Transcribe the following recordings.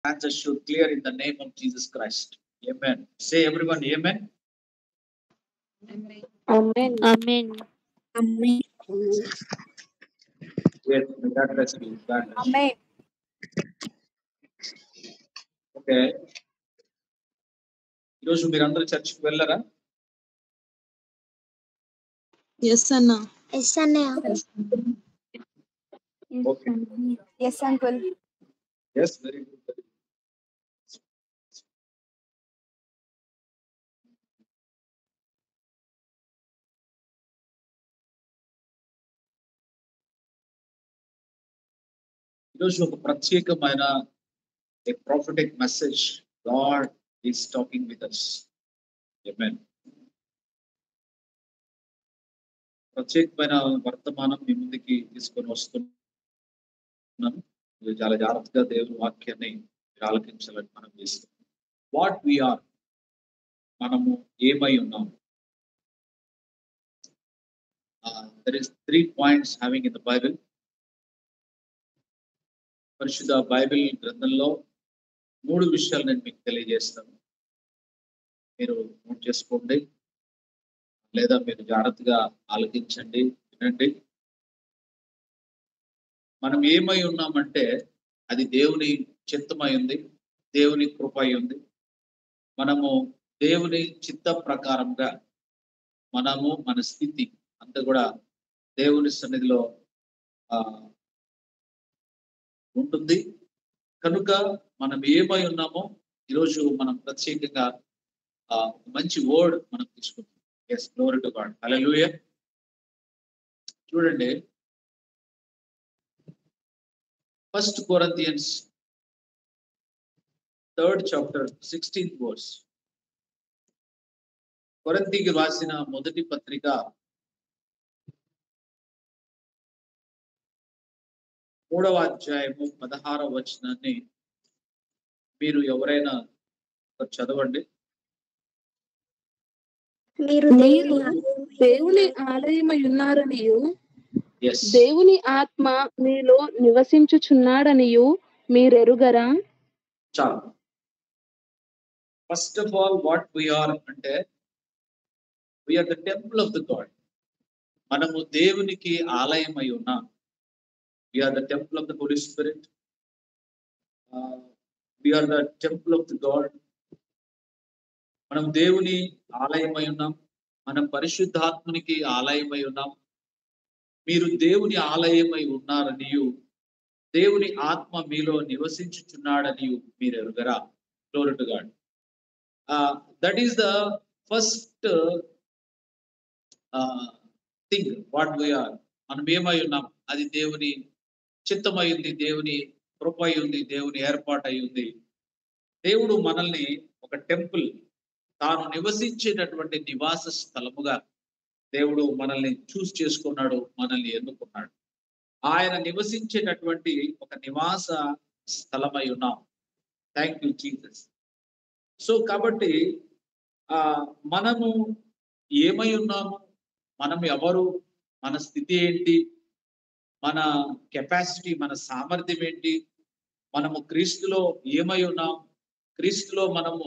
answers should clear in the name of Jesus Christ. Amen. Say everyone, amen. Amen. Amen. Amen. Yes, God bless you. God bless you. Amen. Okay. ఈరోజు మీరందరూ చర్చికి వెళ్ళారా? Yes, Anna. Yes, Annaya. Okay. Yes, Uncle. Yes, very good. Very good. ఈరోజు ఒక ప్రత్యేకమైన a prophetic message. God is talking with us. Amen. ప్రత్యేకమైన వర్తమానం మీ ముందుకి తీసుకొని వస్తున్నాను. మీరు చాలా జాగ్రత్తగా దేవుని వాక్యాన్ని మీరు ఆలకించాలని మనం చేస్తున్నాం. వాట్ వీఆర్, మనము ఏమై ఉన్నాం. There is 3 points having in the Bible. పరిశుద్ధ బైబిల్ గ్రంథంలో 3 విషయాలు నేను మీకు తెలియజేస్తాను. మీరు నోట్ చేసుకోండి, లేదా మీరు జాగ్రత్తగా ఆలకించండి, వినండి. మనం ఏమై ఉన్నామంటే అది దేవుని చిత్తమై ఉంది, దేవుని కృప అయి ఉంది. మనము దేవుని చిత్త ప్రకారంగా మనము మన స్థితి అంతా కూడా దేవుని సన్నిధిలో ఉంటుంది. కనుక మనం ఏమై ఉన్నామో ఈరోజు మనం ప్రత్యేకంగా మంచి వర్డ్ మనం తీసుకుంటాం. Yes, glory to God. Hallelujah. చూడండి, 1 Corinthians 3rd chapter 16th verse. కొరింథీకి రాసిన మొదటి పత్రిక 3వ అధ్యాయము 16వ వచనాన్ని మీరు ఎవరైనా చదవండి. మీరు దేవుని ఆలయమై ఉన్నారనియు, Yes. దేవుని ఆత్మ మీలో నివసించుచున్నాడనియు మీరెరుగరా? చాలు. First of all what we're అంటే we're the temple of the God. మనము దేవునికి ఆలయమై ఉన్నాం. We're the temple of the holy spirit. We're the temple of the God. మనం దేవుని ఆలయమై ఉన్నాం. మనం పరిశుద్ధాత్మునికి ఆలయమై ఉన్నాం. మీరు దేవుని ఆలయమై ఉన్నారనియు, దేవుని ఆత్మ మీలో నివసించుచున్నాడనియు మీరు ఎరుగరా? Glory to God. That is the first thing what we're. మనం ఏమై ఉన్నాం అది దేవుని చిత్తమై ఉంది, దేవుని కృప అయి ఉంది, దేవుని ఏర్పాటు అయి ఉంది. దేవుడు మనల్ని ఒక టెంపుల్, తాను నివసించేటటువంటి నివాస స్థలముగా దేవుడు మనల్ని చూస్ చేసుకున్నాడు, మనల్ని ఎన్నుకున్నాడు. ఆయన నివసించేటటువంటి ఒక నివాస స్థలమై ఉన్నాం. Thank you Jesus. సో కాబట్టి మనము ఏమై ఉన్నాము, మనం ఎవరు, మన స్థితి ఏంటి, మన కెపాసిటీ, మన సామర్థ్యం ఏంటి, మనము క్రీస్తులో ఏమై ఉన్నాం, క్రీస్తులో మనము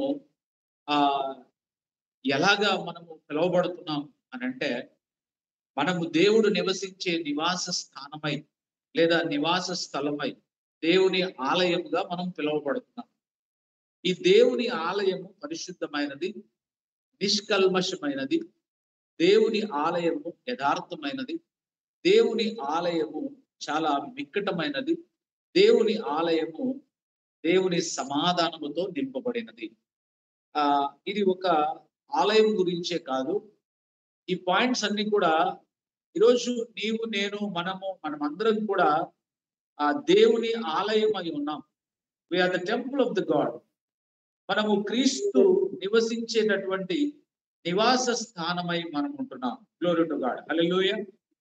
ఎలాగా మనము పిలువబడుతున్నాం అని అంటే, మనము దేవుడు నివసించే నివాస స్థానమై లేదా నివాస స్థలమై దేవుని ఆలయముగా మనం పిలువబడుతున్నాం. ఈ దేవుని ఆలయము పరిశుద్ధమైనది, నిష్కల్మషమైనది. దేవుని ఆలయము యథార్థమైనది. దేవుని ఆలయము చాలా మిక్కటమైనది. దేవుని ఆలయము దేవుని సమాధానముతో నింపబడినది. ఇది ఒక ఆలయం గురించే కాదు. ఈ పాయింట్స్ అన్ని కూడా ఈరోజు నీవు, నేను, మనమందరం కూడా ఆ దేవుని ఆలయం అయి ఉన్నాం. We're the temple of the God. మనము క్రీస్తు నివసించేటటువంటి నివాస స్థానమై మనం ఉంటున్నాం. Glory to God. హల్లెలూయా.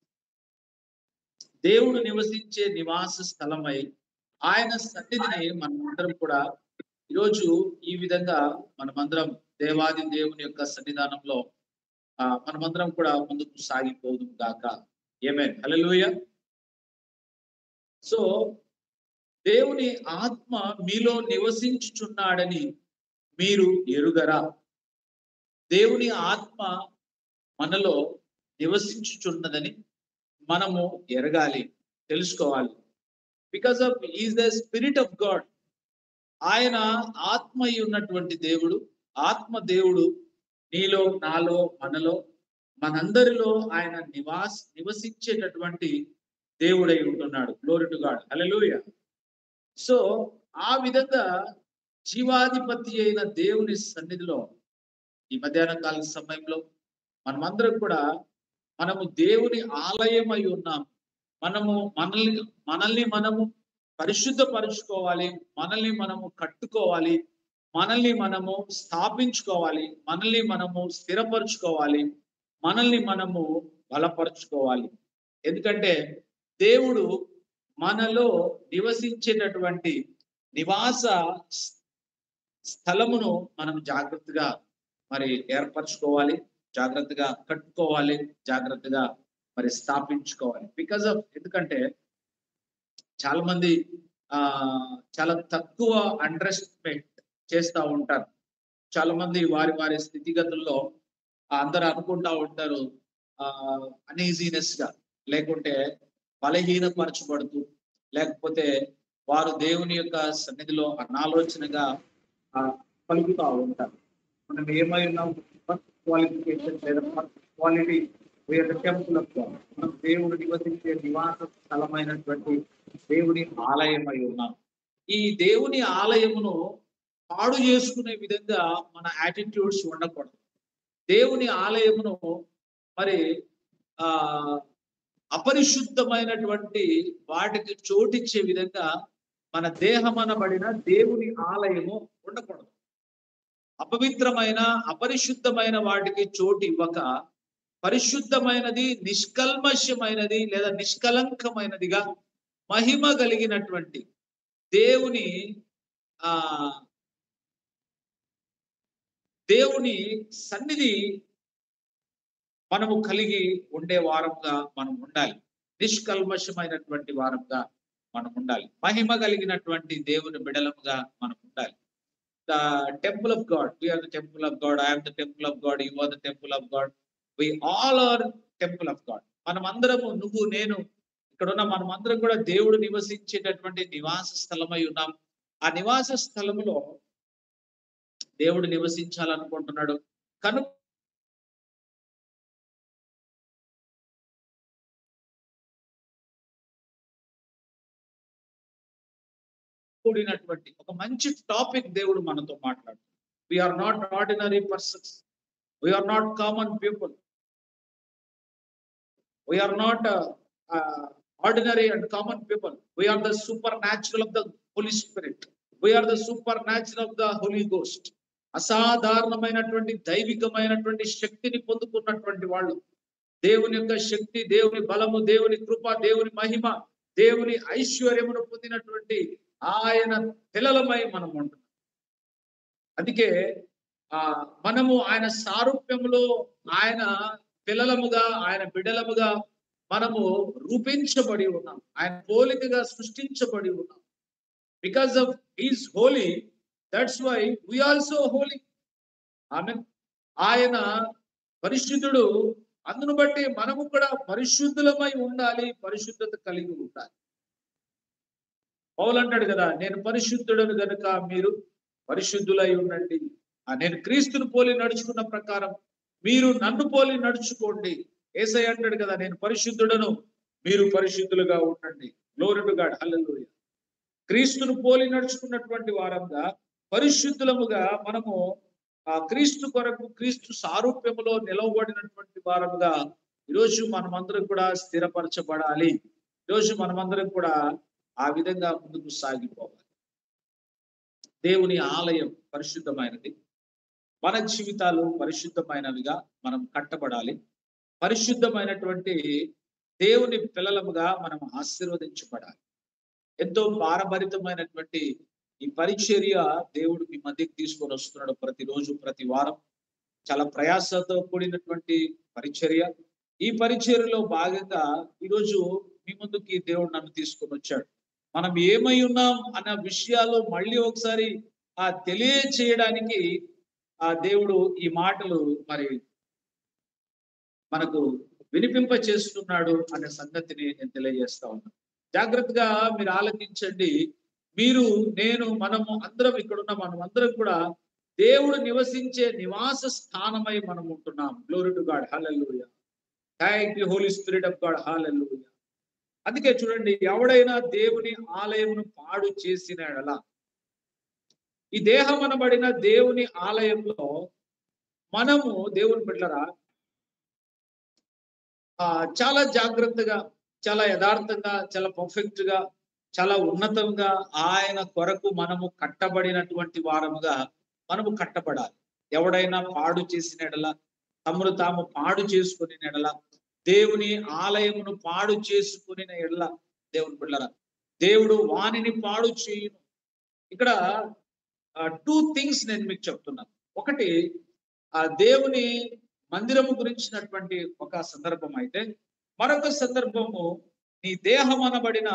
దేవుడు నివసించే నివాస స్థలమై ఆయన సన్నిధిని మనమందరం కూడా ఈరోజు ఈ విధంగా మనమందరం దేవాది దేవుని యొక్క సన్నిధానంలో మనమందరం కూడా ముందుకు సాగిపోదు గాక. ఆమేన్. హల్లెలూయా. సో దేవుని ఆత్మ మీలో నివసించుచున్నాడని మీరు ఎరుగరా? దేవుని ఆత్మ మనలో నివసించుచున్నదని మనము ఎరగాలి, తెలుసుకోవాలి. Because of is the spirit of God. ఆయన ఆత్మ అయి ఉన్నటువంటి దేవుడు, ఆత్మ దేవుడు నీలో, నాలో, మనలో, మనందరిలో ఆయన నివసించేటటువంటి దేవుడై ఉంటున్నాడు. Glory to God, hallelujah. So ఆ విధంగా జీవాధిపతి అయిన దేవుని సన్నిధిలో ఈ మధ్యాహ్న కాల సమయంలో మనమందరం కూడా మనము దేవుని ఆలయం అయి ఉన్నాం. మనల్ని మనము పరిశుద్ధపరుచుకోవాలి, మనల్ని మనము కట్టుకోవాలి, మనల్ని మనము స్థాపించుకోవాలి, మనల్ని మనము స్థిరపరుచుకోవాలి, మనల్ని మనము బలపరుచుకోవాలి. ఎందుకంటే దేవుడు మనలో నివసించేటటువంటి నివాస స్థలమును మనం జాగ్రత్తగా మరి ఏర్పరచుకోవాలి, జాగ్రత్తగా కట్టుకోవాలి, జాగ్రత్తగా మరి స్థాపించుకోవాలి. బికాస్ ఆఫ్ ఎందుకంటే చాలా మంది చాలా తక్కువ అండర్ఎస్టిమేట్ చేస్తూ ఉంటారు. చాలా మంది వారి స్థితిగతుల్లో అందరూ అనుకుంటా ఉంటారు అనీజీనెస్ గా, లేకుంటే బలహీనపరచబడుతూ, లేకపోతే వారు దేవుని యొక్క సన్నిధిలో అనాలోచనగా పలుకుతూ ఉంటారు. మనం ఏమై ఉన్నాం? ఫస్ట్ క్వాలిఫికేషన్ లేదా first quality temple of God. మనం దేవుడు నివసించే నివాస స్థలమైనటువంటి దేవుని ఆలయం అయి ఉన్నాం. ఈ దేవుని ఆలయమును పాడు చేసుకునే విధంగా మన యాటిట్యూడ్స్ ఉండకూడదు. దేవుని ఆలయమును మరి ఆ అపరిశుద్ధమైనటువంటి వాటికి చోటిచ్చే విధంగా మన దేహమనబడిన దేవుని ఆలయము ఉండకూడదు. అపవిత్రమైన, అపరిశుద్ధమైన వాటికి చోటు ఇవ్వక పరిశుద్ధమైనది, నిష్కల్మషమైనది లేదా నిష్కలంకమైనదిగా మహిమ కలిగినటువంటి దేవుని దేవుని సన్నిధి మనము కలిగి ఉండే వారంగా మనం ఉండాలి. నిష్కల్మషమైనటువంటి వారంగా మనం ఉండాలి. మహిమ కలిగినటువంటి దేవుని బిడలముగా మనం ఉండాలి. The temple of God. We are the temple of God. I am the temple of God. You are the temple of God. We all are temple of God. మనమందరము, నువ్వు, నేను, ఇక్కడ ఉన్న మనమందరం కూడా దేవుడు నివసించేటటువంటి నివాస స్థలమై ఉన్నాం. ఆ నివాస స్థలములో దేవుడు నివసించాలనుకుంటున్నాడు. కనుక కూడినటువంటి ఒక మంచి టాపిక్ దేవుడు మనతో మాట్లాడు. We are not ordinary persons. We are not common people. We are not ordinary and common people. We are the supernatural of the Holy Spirit. We are the supernatural of the Holy Ghost. అసాధారణమైనటువంటి దైవికమైనటువంటి శక్తిని పొందుకున్నటువంటి వాళ్ళు, దేవుని యొక్క శక్తి, దేవుని బలము, దేవుని కృప, దేవుని మహిమ, దేవుని ఐశ్వర్యమును పొందినటువంటి ఆయన పిల్లలమై మనం ఉంటున్నాం. అందుకే మనము ఆయన సారూప్యములో, ఆయన పిల్లలముగా, ఆయన బిడ్డలముగా మనము రూపించబడి ఉన్నాం. ఆయన పోలికగా సృష్టించబడి ఉన్నాం. Because of he's holy, that's why we also holy. Amen. ఆయన పరిశుద్ధుడు, అందును బట్టి మనము కూడా పరిశుద్ధులమై ఉండాలి, పరిశుద్ధత కలిగి ఉండాలి. పౌలు అంటాడు కదా, నేను పరిశుద్ధుడను గనుక మీరు పరిశుద్ధులై ఉండండి. నేను క్రీస్తును పోలి నడుచుకున్న ప్రకారం మీరు నన్ను పోలి నడుచుకోండి. యేసయ్య అంటాడు కదా, నేను పరిశుద్ధుడను, మీరు పరిశుద్ధులుగా ఉండండి. Glory to God, hallelujah. క్రీస్తును పోలి నడుచుకున్నటువంటి వారంగా, పరిశుద్ధులముగా మనము క్రీస్తు కొరకు, క్రీస్తు సారూప్యములో నిలవబడినటువంటి వారముగా ఈరోజు మనమందరం కూడా స్థిరపరచబడాలి. ఈరోజు మనమందరం కూడా ఆ విధంగా ముందుకు సాగిపోవాలి. దేవుని ఆలయం పరిశుద్ధమైనది. మన జీవితాలు పరిశుద్ధమైనవిగా మనం కట్టబడాలి. పరిశుద్ధమైనటువంటి దేవుని పిల్లలముగా మనం ఆశీర్వదించబడాలి. ఎంతో భారభరితమైనటువంటి ఈ పరిచర్య దేవుడు మీ మధ్యకి తీసుకొని వస్తున్నాడు. ప్రతిరోజు, ప్రతి వారం చాలా ప్రయాసతో కూడినటువంటి పరిచర్య. ఈ పరిచర్యలో భాగంగా ఈరోజు మీ ముందుకి దేవుడు నన్ను తీసుకొని వచ్చాడు. మనం ఏమై ఉన్నాం అన్న విషయాలు మళ్ళీ ఒకసారి తెలియచేయడానికి దేవుడు ఈ మాటలు మరి మనకు వినిపింప చేస్తున్నాడు అనే సంగతిని నేను తెలియజేస్తా ఉన్నాను. జాగ్రత్తగా మీరు ఆలోచించండి. మీరు, నేను, మనము అందరం ఇక్కడున్న మనం అందరం కూడా దేవుడు నివసించే నివాస స్థానమై మనం ఉంటున్నాం. Glory to God, hallelujah. Thank you holy spirit of God, hallelujah. అందుకే చూడండి, ఎవడైనా దేవుని ఆలయమును పాడు చేసిన యెడల, ఈ దేహం అనబడిన దేవుని ఆలయంలో మనము దేవుని బిడ్డలారా చాలా జాగ్రత్తగా, చాలా యథార్థంగా, చాలా పర్ఫెక్ట్ గా, చాలా ఉన్నతంగా ఆయన కొరకు మనము కట్టబడినటువంటి వారముగా మనము కట్టబడాలి. ఎవడైనా పాడు చేసిన యెడల, తమను తాము పాడు చేసుకుని యెడల, దేవుని ఆలయమును పాడు చేసుకుని యెడల, దేవుని బిడ్డలారా, దేవుడు వానిని పాడు చేయును. ఇక్కడ 2 థింగ్స్ నేను మీకు చెప్తున్నాను. ఒకటి, దేవుని మందిరము గురించినటువంటి ఒక సందర్భం అయితే, మరొక సందర్భము నీ దేహం అనబడిన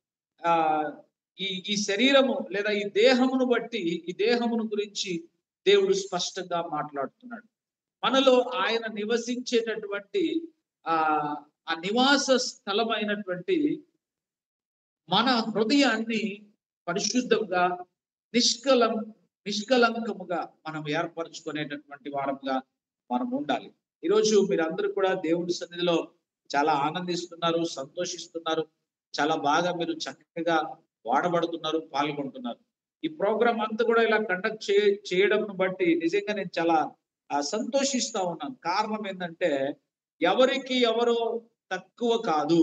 ఈ శరీరము లేదా ఈ దేహమును బట్టి, ఈ దేహమును గురించి దేవుడు స్పష్టంగా మాట్లాడుతున్నాడు. మనలో ఆయన నివసించేటటువంటి ఆ నివాస స్థలమైనటువంటి మన హృదయాన్ని పరిశుద్ధంగా, నిష్కలంకముగా మనం ఏర్పరచుకునేటటువంటి వారంగా మనం ఉండాలి. ఈరోజు మీరందరూ కూడా దేవుని సన్నిధిలో చాలా ఆనందిస్తున్నారు, సంతోషిస్తున్నారు. చాలా బాగా మీరు చక్కగా వాడబడుతున్నారు, పాల్గొంటున్నారు. ఈ ప్రోగ్రామ్ అంతా కూడా ఇలా కండక్ట్ చేయడం బట్టి నిజంగా నేను చాలా సంతోషిస్తా ఉన్నాను. కారణం ఏంటంటే, ఎవరికి ఎవరు తక్కువ కాదు,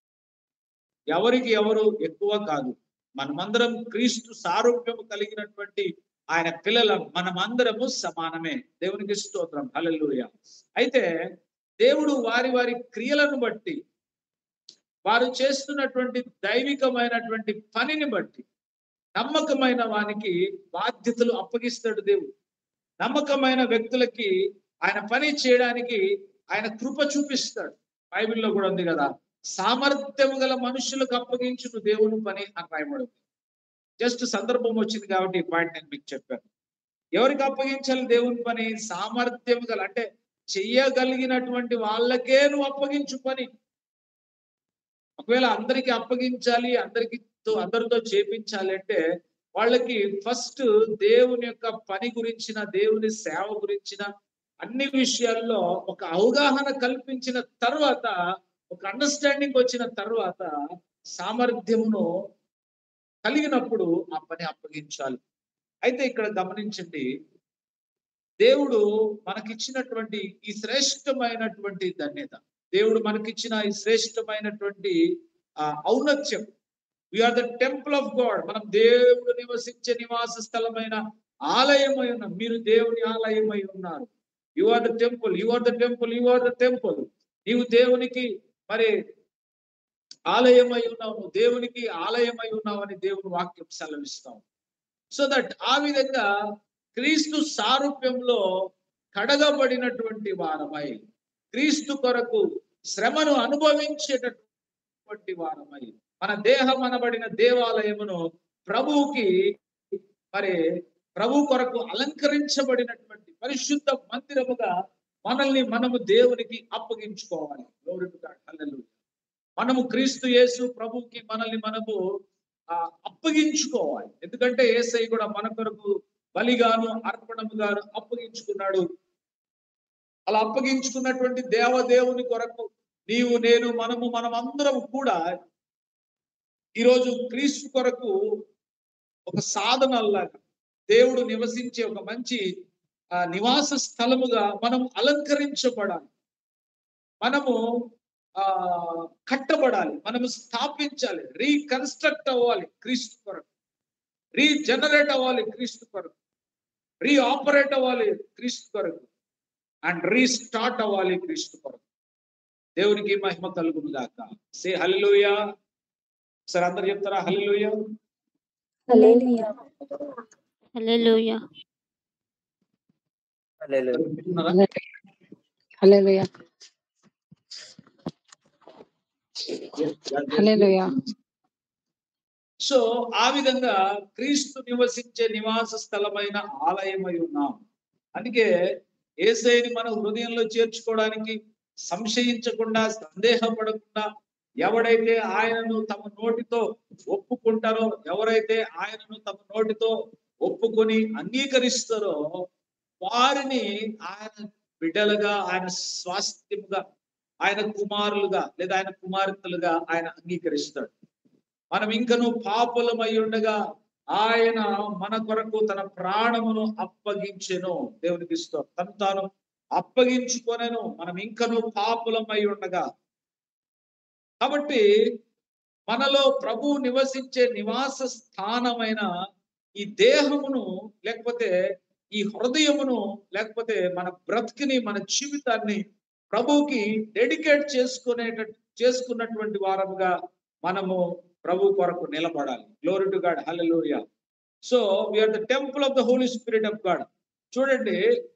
ఎవరికి ఎవరు ఎక్కువ కాదు. మనమందరం క్రీస్తు సారూప్యము కలిగినటువంటి ఆయన పిల్లలం. మనమందరము సమానమే. దేవునికి స్తోత్రం, హల్లెలూయా. అయితే దేవుడు వారి వారి క్రియలను బట్టి, వారు చేస్తున్నటువంటి దైవికమైనటువంటి పనిని బట్టి, నమ్మకమైన వానికి బాధ్యతలు అప్పగిస్తాడు దేవుడు. నమ్మకమైన వ్యక్తులకి ఆయన పని చేయడానికి ఆయన కృప చూపిస్తాడు. బైబిల్లో కూడా ఉంది కదా, సామర్థ్యం గల మనుషులకు అప్పగించును దేవుని పని అని రాయబడింది. జస్ట్ సందర్భం వచ్చింది కాబట్టి ఈ పాయింట్ నేను మీకు చెప్పాను. ఎవరికి అప్పగించాలి దేవుని పని? సామర్థ్యం గల, అంటే చెయ్యగలిగినటువంటి వాళ్ళకే నువ్వు అప్పగించు పని. ఒకవేళ అందరికీ అప్పగించాలి, అందరితో చేపించాలి అంటే వాళ్ళకి ఫస్ట్ దేవుని యొక్క పని గురించిన, దేవుని సేవ గురించిన అన్ని విషయాల్లో ఒక అవగాహన కల్పించిన తర్వాత, ఒక అండర్స్టాండింగ్ వచ్చిన తర్వాత, సామర్థ్యమును కలిగినప్పుడు ఆ పని అప్పగించాలి. అయితే ఇక్కడ గమనించండి, దేవుడు మనకిచ్చినటువంటి ఈ శ్రేష్టమైనటువంటి ధన్యత, దేవుడు మనకిచ్చిన ఈ శ్రేష్టమైనటువంటి ఔన్నత్యం, we're the temple of God. మనం దేవుడు నివసించే నివాస స్థలమైన ఆలయమై ఉన్నాం. మీరు దేవుని ఆలయమై ఉన్నారు. You are the temple, you are the temple, you are the temple. నీవు దేవునికి మరి ఆలయమై ఉన్నావు, నువ్వు దేవునికి ఆలయమై ఉన్నావు అని దేవుని వాక్యం సెలవిస్తాం. సో దట్ ఆ విధంగా క్రీస్తు సారూప్యంలో కడగబడినటువంటి వారమై, క్రీస్తు కొరకు శ్రమను అనుభవించేటటువంటి వారమై, మన దేహం అనబడిన దేవాలయమును ప్రభువుకి మరి ప్రభు కొరకు అలంకరించబడినటువంటి పరిశుద్ధ మందిరముగా మనల్ని మనము దేవునికి అప్పగించుకోవాలి. Glory to God, hallelujah. మనము క్రీస్తు యేసు ప్రభువుకి మనల్ని మనము అప్పగించుకోవాలి. ఎందుకంటే యేసయ్య కూడా మన కొరకు బలిగాను అర్పణముగాను అప్పగించుకున్నాడు. అలా అప్పగించుకున్నటువంటి దేవదేవుని కొరకు నీవు, నేను, మనమందరం కూడా ఈరోజు క్రీస్తు కొరకు ఒక సాధనలాగా, దేవుడు నివసించే ఒక మంచి నివాస స్థలముగా మనం అలంకరించబడాలి. మనము కట్టబడాలి, మనము స్థాపించాలి, రీకన్స్ట్రక్ట్ అవ్వాలి క్రీస్తు కొరకు, రీజనరేట్ అవ్వాలి క్రీస్తు కొరకు, రీఆపరేట్ అవ్వాలి క్రీస్తు కొరకు, అండ్ రీస్టార్ట్ అవ్వాలి క్రీస్తు కొరకు. దేవునికి మహిమ కలుగును గాక. సే హల్లెలూయా. సరే అందరు చెప్తారా? హల్లెలూయా, hallelujah, hallelujah, hallelujah, hallelujah. So ఆ విధంగా క్రీస్తు నివసించే నివాస స్థలమైన ఆలయమై ఉన్నాం. అందుకే యేసయ్యని మన హృదయంలో చేర్చుకోవడానికి సంశయించకుండా, సందేహపడకుండా ఎవడైతే ఆయనను తమ నోటితో ఒప్పుకుంటారో, ఎవరైతే ఆయనను తమ నోటితో ఒప్పుకొని అంగీకరిస్తారో వారిని ఆయన బిడ్డలుగా, ఆయన స్వాస్థ్యముగా, ఆయన కుమారులుగా లేదా ఆయన కుమార్తెలుగా ఆయన అంగీకరిస్తాడు. మనం ఇంకను పాపులమై ఉండగా ఆయన మన కొరకు తన ప్రాణమును అప్పగించెను. దేవునికి స్తోత్రం. తను తాను అప్పగించుకొనెను. మనం ఇంకను పాపులమై ఉండగా. కాబట్టి మనలో ప్రభు నివసించే నివాస స్థానమైన ఈ దేహమును, లేకపోతే ఈ హృదయమును, లేకపోతే మన బ్రతికిని, మన జీవితాన్ని ప్రభువుకి డెడికేట్ చేసుకున్నటువంటి వారముగా మనము ప్రభు కొరకు నిలబడాలి. Glory to God. Hallelujah. So we're the temple of the holy spirit of God. చూడండి,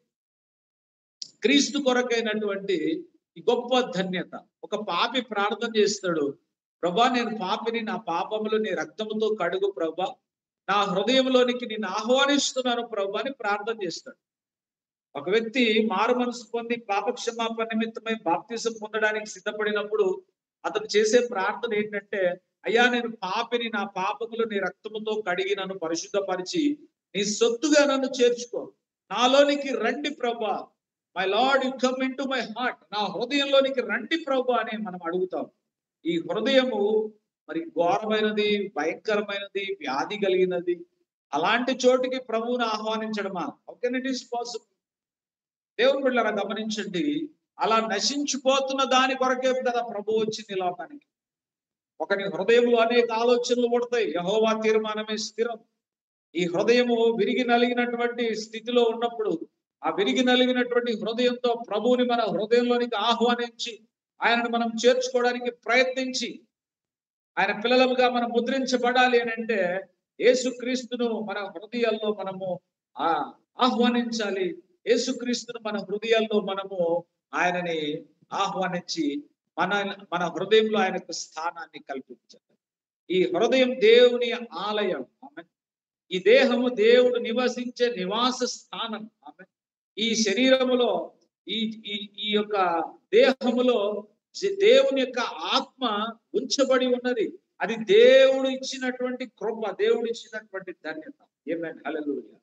క్రీస్తు కొరకైనటువంటి ఈ గొప్ప ధన్యత. ఒక పాపి ప్రార్థన చేస్తాడు, ప్రభా నేను పాపిని, నా పాపములు నీ రక్తముతో కడుగు ప్రభా, నా హృదయంలోనికి నేను ఆహ్వానిస్తున్నాను ప్రభా అని ప్రార్థన చేస్తాడు. ఒక వ్యక్తి మారు మనసు పొంది పాప క్షమాపణ నిమిత్తమై బాప్తిసం పొందడానికి సిద్ధపడినప్పుడు అతను చేసే ప్రార్థన ఏంటంటే, అయ్యా నేను పాపిని, నా పాపములు నీ రక్తముతో కడిగి నన్ను పరిశుద్ధపరిచి నీ సొత్తుగా నన్ను చేర్చుకో, నాలోనికి రండి ప్రభా, my lord you come into my heart, నా హృదయంలోనికి రండి ప్రభా అని మనం అడుగుతాం. ఈ హృదయము మరి ఘోరమైనది, భయంకరమైనది, వ్యాధి కలిగినది. అలాంటి చోటికి ప్రభువుని ఆహ్వానించడమా? How can it is possible? దేవుని బిడ్డలారా గమనించండి, అలా నశించిపోతున్న దాని కొరకే కదా ప్రభు వచ్చింది లోకానికి. ఒకని హృదయంలో అనేక ఆలోచనలు పుడతాయి, యెహోవా తీర్మానమే స్థిరం. ఈ హృదయము విరిగి నలిగినటువంటి స్థితిలో ఉన్నప్పుడు, ఆ విరిగి నలిగినటువంటి హృదయంతో ప్రభువుని మన హృదయంలోనికి ఆహ్వానించి ఆయనను మనం చేర్చుకోవడానికి ప్రయత్నించి ఆయన పిల్లలుగా మనం ముద్రించబడాలి అని అంటే యేసుక్రీస్తును మన హృదయాల్లో మనము ఆహ్వానించాలి. యేసుక్రీస్తును మన హృదయాల్లో మనము ఆయనని ఆహ్వానించి మన మన హృదయంలో ఆయనకు స్థానాన్ని కల్పించాలి. ఈ హృదయం దేవుని ఆలయం. ఆమేన్. ఈ దేహము దేవుడు నివసించే నివాస స్థానం. ఆమేన్. ఈ శరీరములో ఈ ఈ ఈ యొక్క దేహములో దేవుని యొక్క ఆత్మ ఉంచబడి ఉన్నది. అది దేవుడు ఇచ్చినటువంటి కృప, దేవుడు ఇచ్చినటువంటి ధన్యత. ఆమేన్. హల్లెలూయా.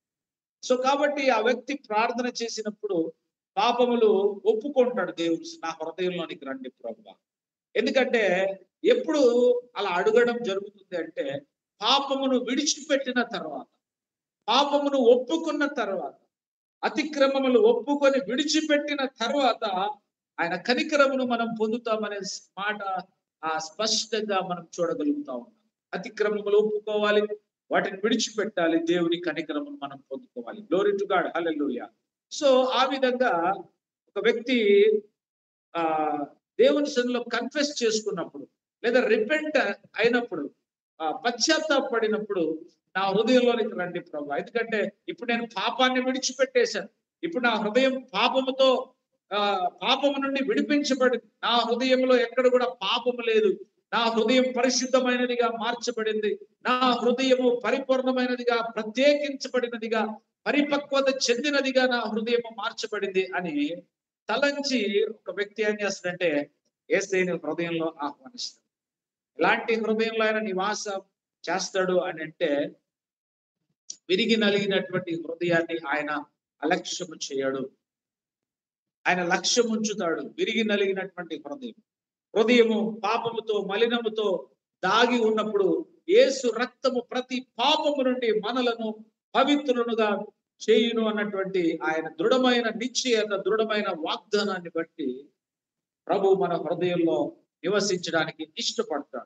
సో కాబట్టి ఆ వ్యక్తి ప్రార్థన చేసినప్పుడు పాపములు ఒప్పుకుంటాడు. దేవుడు నా హృదయంలోనికి రండి ప్రభువా. ఎందుకంటే ఎప్పుడు అలా అడగడం జరుగుతుంది అంటే పాపమును విడిచిపెట్టిన తర్వాత, పాపమును ఒప్పుకున్న తర్వాత, అతిక్రమములు ఒప్పుకొని విడిచిపెట్టిన తర్వాత ఆయన కనికరమును మనం పొందుతామనే మాట స్పష్టంగా మనం చూడగలుగుతా ఉన్నాం. అతిక్రమములు ఒప్పుకోవాలి, వాటిని విడిచిపెట్టాలి, దేవుని కనికరమును మనం పొందుకోవాలి. Glory to God. Hallelujah. So ఆ విధంగా ఒక వ్యక్తి ఆ దేవుని సన్నిధిలో కన్ఫెస్ చేసుకున్నప్పుడు లేదా రిపెంట్ అయినప్పుడు, పశ్చాత్తాపడినప్పుడు నా హృదయంలోనికి రండి ప్రభా. ఎందుకంటే ఇప్పుడు నేను పాపాన్ని విడిచిపెట్టేశాను. ఇప్పుడు నా హృదయం పాపముతో పాపము నుండి విడిపించబడింది. నా హృదయంలో ఎక్కడ కూడా పాపము లేదు. నా హృదయం పరిశుద్ధమైనదిగా మార్చబడింది. నా హృదయము పరిపూర్ణమైనదిగా, ప్రత్యేకించబడినదిగా, పరిపక్వత చెందినదిగా నా హృదయము మార్చబడింది అని తలంచి ఒక వ్యక్తి ఏం చేస్తాడంటే యేసయ్యని హృదయంలో ఆహ్వానిస్తాడు. ఎలాంటి హృదయంలో ఆయన నివాసం చేస్తాడు అని అంటే విరిగి నలిగినటువంటి హృదయాన్ని ఆయన అలక్ష్యము చేయడు. ఆయన లక్ష్యం ఉంచుతాడు. విరిగి నలిగినటువంటి హృదయము పాపముతో, మలినముతో దాగి ఉన్నప్పుడు యేసు రక్తము ప్రతి పాపము నుండి మనలను పవిత్రులుగా చేయును అన్నటువంటి ఆయన దృఢమైన నిశ్చయత, దృఢమైన వాగ్దానాన్ని బట్టి ప్రభు మన హృదయంలో నివసించడానికి ఇష్టపడతాడు.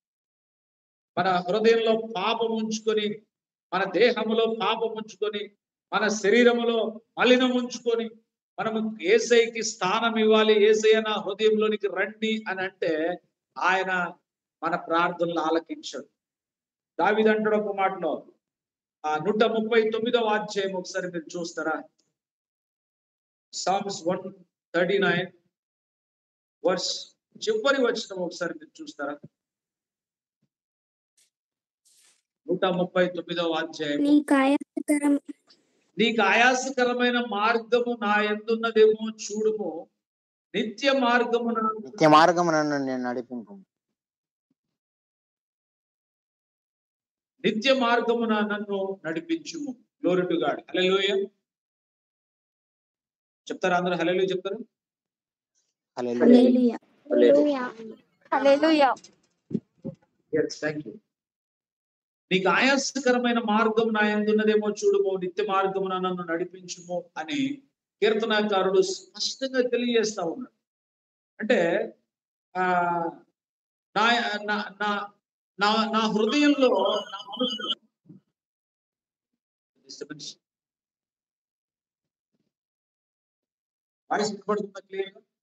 మన హృదయంలో పాపం ఉంచుకొని, మన దేహములో పాపం ఉంచుకొని, మన శరీరములో మలినం ఉంచుకొని మనము యేసయ్యకి స్థానం ఇవ్వాలి, యేసయ్య నా హృదయంలోనికి రండి అని అంటే ఆయన మన ప్రార్థనలు ఆలకించాడు. దావీదు అంటాడు ఒక మాటలో, 139వ అధ్యాయం ఒకసారి మీరు చూస్తారా? Psalms 139 వర్స్ చివరి వచనం ఒకసారి మీరు చూస్తారా? 139వ అధ్యాయము. నీకు ఆయాసకరమైన మార్గము నా యందున్నదేమో చూడుము, నిత్య మార్గమున నన్ను నడిపింపు. నిత్య మార్గమున నన్ను నడిపించుము. Glory to God. హల్లెలూయా చెప్తారా అందరూ? హల్లెలూయా చెప్తారు? హల్లెలూయా. హల్లెలూయా. yes, thank you. నీకు ఆయాసకరమైన మార్గం నా యందున్నదేమో చూడుము, నిత్య మార్గమున నన్ను నడిపించుము అని కీర్తనాకారుడు స్పష్టంగా తెలియజేస్తా ఉన్నాడు. అంటే ఆ నా నా నా నా నా హృదయంలో, నా మనసులో వాయిస్ వినపడుతుందా క్లియర్ గా?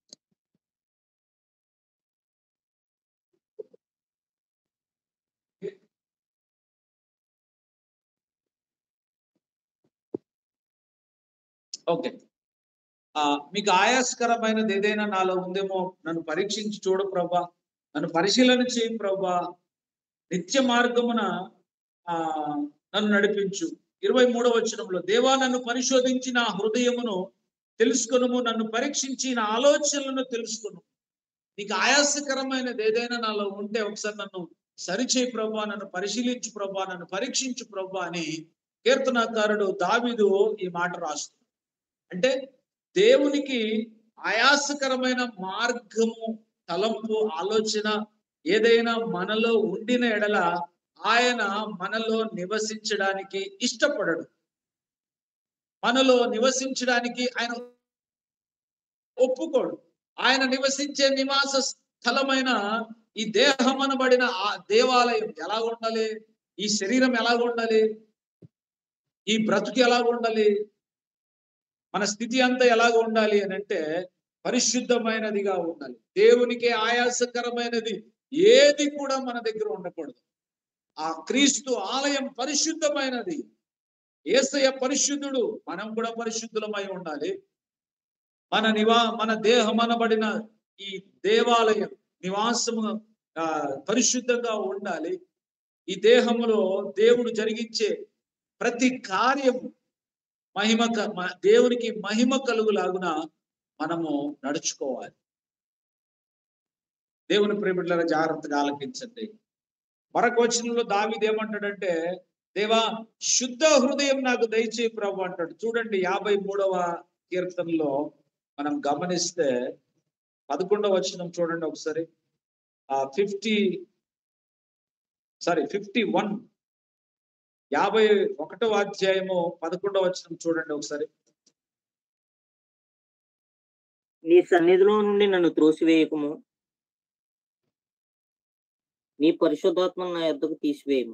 ఓకే. మీకు ఆయాస్కరమైనది ఏదైనా నాలో ఉందేమో నన్ను పరీక్షించి చూడు ప్రభా, నన్ను పరిశీలన చేయి ప్రభా, నిత్య మార్గమున నన్ను నడిపించు. 23వ వచనంలో, దేవా నన్ను పరిశోధించి నా హృదయమును తెలుసుకొనుము, నన్ను పరీక్షించి నా ఆలోచనలను తెలుసుకొను. నీకు ఆయాసకరమైనది ఏదైనా నాలో ఉంటే ఒకసారి నన్ను సరిచేయి ప్రభా, నన్ను పరిశీలించు ప్రభా, నన్ను పరీక్షించు ప్రభా అని కీర్తనాకారుడు దావీదు ఈ మాట రాస్తున్నాడు. అంటే దేవునికి ఆయాసకరమైన మార్గము, తలంపు, ఆలోచన ఏదైనా మనలో ఉండిన ఎడల ఆయన మనలో నివసించడానికి ఇష్టపడడు. మనలో నివసించడానికి ఆయన ఒప్పుకోడు. ఆయన నివసించే నివాస స్థలమైన ఈ దేహం అనబడిన ఆ దేవాలయం ఎలా ఉండాలి, ఈ శరీరం ఎలా ఉండాలి, ఈ బ్రతుకు ఎలా ఉండాలి, మన స్థితి అంతా ఎలాగ ఉండాలి అని అంటే పరిశుద్ధమైనదిగా ఉండాలి. దేవునికి ఆయాసకరమైనది ఏది కూడా మన దగ్గర ఉండకూడదు. ఆ క్రీస్తు ఆలయం పరిశుద్ధమైనది, యేసయ్య పరిశుద్ధుడు, మనం కూడా పరిశుద్ధులమై ఉండాలి. మన దేహం అనబడిన ఈ దేవాలయం నివాసము పరిశుద్ధంగా ఉండాలి. ఈ దేహంలో దేవుడు జరిగించే ప్రతి కార్యము దేవునికి మహిమ కలుగులాగున మనము నడుచుకోవాలి. దేవుని ప్రేమికులారా జాగ్రత్తగా ఆలకించండి. మరొక వచనంలో దావీదు ఏమంటాడంటే, దేవా శుద్ధ హృదయం నాకు దయచేయి ప్రభు అంటాడు. చూడండి 53వ కీర్తనలో మనం గమనిస్తే 11వ వచనం చూడండి ఒకసారి. 51 51వ అధ్యాయము 11వ వచనం చూడండి ఒకసారి. నీ సన్నిధిలో నుండి నన్ను త్రోసివేయకము, నీ పరిశుద్ధాత్మను నా యొద్దకు తీసివేయము.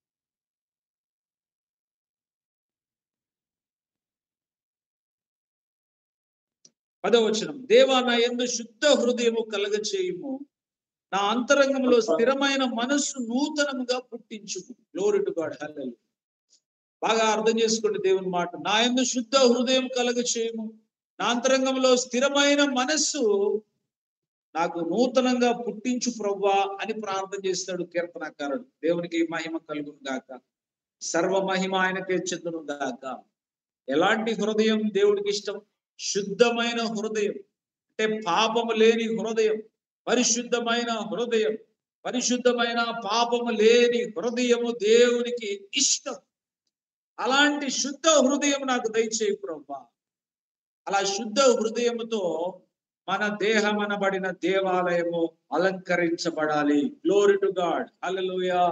పదవ వచనం, దేవా నా యందు శుద్ధ హృదయము కలగ చేయుము, నా అంతరంగంలో స్థిరమైన మనస్సు నూతనముగా పుట్టించుము. Glory to God. హల్లెలూయా. బాగా అర్థం చేసుకోండి దేవుని మాట. నా యందు శుద్ధ హృదయం కలగ చేయుము, నా అంతరంగంలో స్థిరమైన మనస్సు నాకు నూతనంగా పుట్టించు ప్రభువా అని ప్రార్థన చేస్తాడు కీర్తనకారుడు. దేవునికి మహిమ కలుగును గాక, సర్వ మహిమ ఆయనకే చెందును గాక. ఎలాంటి హృదయం దేవుడికి ఇష్టం? శుద్ధమైన హృదయం, అంటే పాపము లేని హృదయం, పరిశుద్ధమైన హృదయం. పరిశుద్ధమైన పాపము లేని హృదయము దేవునికి ఇష్టం. అలాంటి శుద్ధ హృదయం నాకు దయచేయి ప్రభువా. అలా శుద్ధ హృదయముతో మన దేహం అనబడిన దేవాలయము అలంకరించబడాలి. Glory to God. Hallelujah.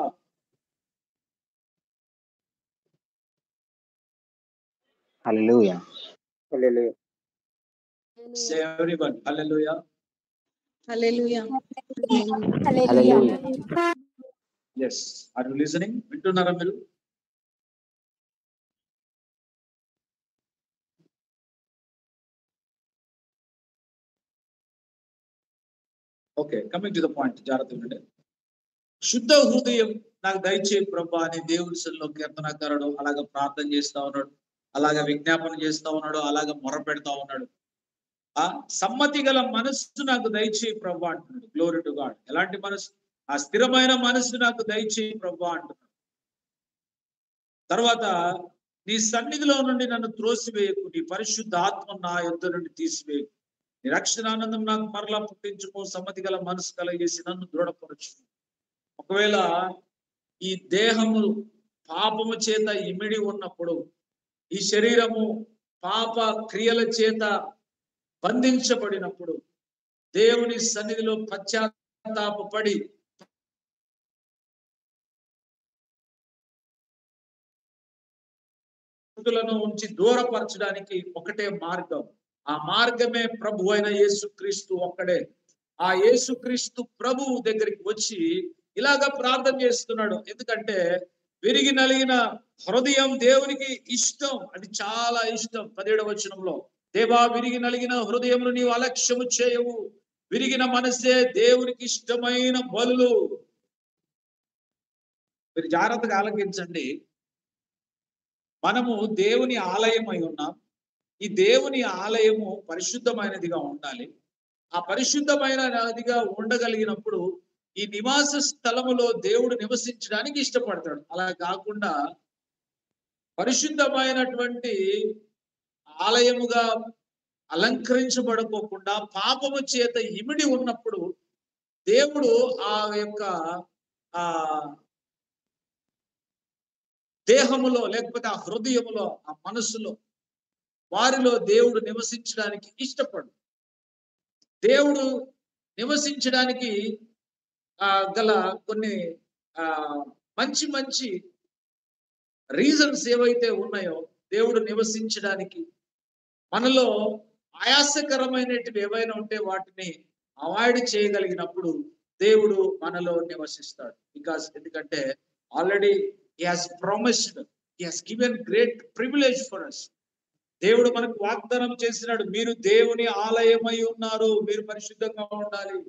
Hallelujah. Hallelujah. Say everyone, hallelujah. Hallelujah. Hallelujah. Yes, are you listening? వింటున్నారా మీరు? Okay, coming to the point. జాగ్రత్తగా ఉండండి. శుద్ధ హృదయం నాకు దయచేయి ప్రభా అని దేవుని సన్నిధిలో కీర్తనకారుడు అలాగ ప్రార్థన చేస్తా ఉన్నాడు, అలాగ విజ్ఞాపన చేస్తా ఉన్నాడు, అలాగ మొర పెడతా ఉన్నాడు. ఆ సమ్మతి గల మనస్సు నాకు దయచేయి ప్రభా అంటున్నాడు. Glory to God. ఎలాంటి మనసు? ఆ స్థిరమైన మనస్సు నాకు దయచేయి ప్రభా అంటున్నాడు. తర్వాత నీ సన్నిధిలో నుండి నన్ను త్రోసివేయకు, నీ పరిశుద్ధ ఆత్మ నా యొద్ద నుండి తీసివేయకు. నీ రక్షణానందం నాకు మరలా పుట్టించుకో, సమ్మతి గల మనసు కలగేసి నన్ను దృఢపరచు. ఒకవేళ ఈ దేహము పాపము చేత ఇమిడి ఉన్నప్పుడు, ఈ శరీరము పాప క్రియల చేత బంధించబడినప్పుడు, దేవుని సన్నిధిలో పశ్చాత్తాపపడి ఉంచి దూరపరచడానికి ఒకటే మార్గం. ఆ మార్గమే ప్రభు అయిన యేసుక్రీస్తు ఒక్కడే. ఆ యేసుక్రీస్తు ప్రభువు దగ్గరికి వచ్చి ఇలాగ ప్రార్థన చేస్తున్నాడు. ఎందుకంటే విరిగి నలిగిన హృదయం దేవునికి ఇష్టం, అది చాలా ఇష్టం. 17వ వచనంలో, దేవా విరిగి నలిగిన హృదయమును నీవు అలక్ష్యము చేయవు, విరిగిన మనసే దేవునికి ఇష్టమైన బలులు. మీరు జాగ్రత్తగా ఆలకించండి. మనము దేవుని ఆలయమై ఉన్నాం. ఈ దేవుని ఆలయము పరిశుద్ధమైనదిగా ఉండాలి. ఆ పరిశుద్ధమైనదిగా ఉండగలిగినప్పుడు ఈ నివాస స్థలములో దేవుడు నివసించడానికి ఇష్టపడతాడు. అలా కాకుండా పరిశుద్ధమైనటువంటి ఆలయముగా అలంకరించబడుకోకుండా పాపము చేత ఇమిడి ఉన్నప్పుడు దేవుడు ఆ యొక్క ఆ దేహములో, లేకపోతే ఆ హృదయములో, ఆ మనసులో, వారిలో దేవుడు నివసించడానికి ఇష్టపడు. దేవుడు నివసించడానికి గల కొన్ని మంచి మంచి రీజన్స్ ఏవైతే ఉన్నాయో, దేవుడు నివసించడానికి మనలో ఆయాసకరమైనటివి ఏవైనా ఉంటే వాటిని అవాయిడ్ చేయగలిగినప్పుడు దేవుడు మనలో నివసిస్తాడు. ఎందుకంటే already he has promised, he has given great privilege for us. దేవుడు మనకు వాగ్దానం చేసినాడు, మీరు దేవుని ఆలయమై ఉన్నారు, మీరు పరిశుద్ధంగా ఉండాలి.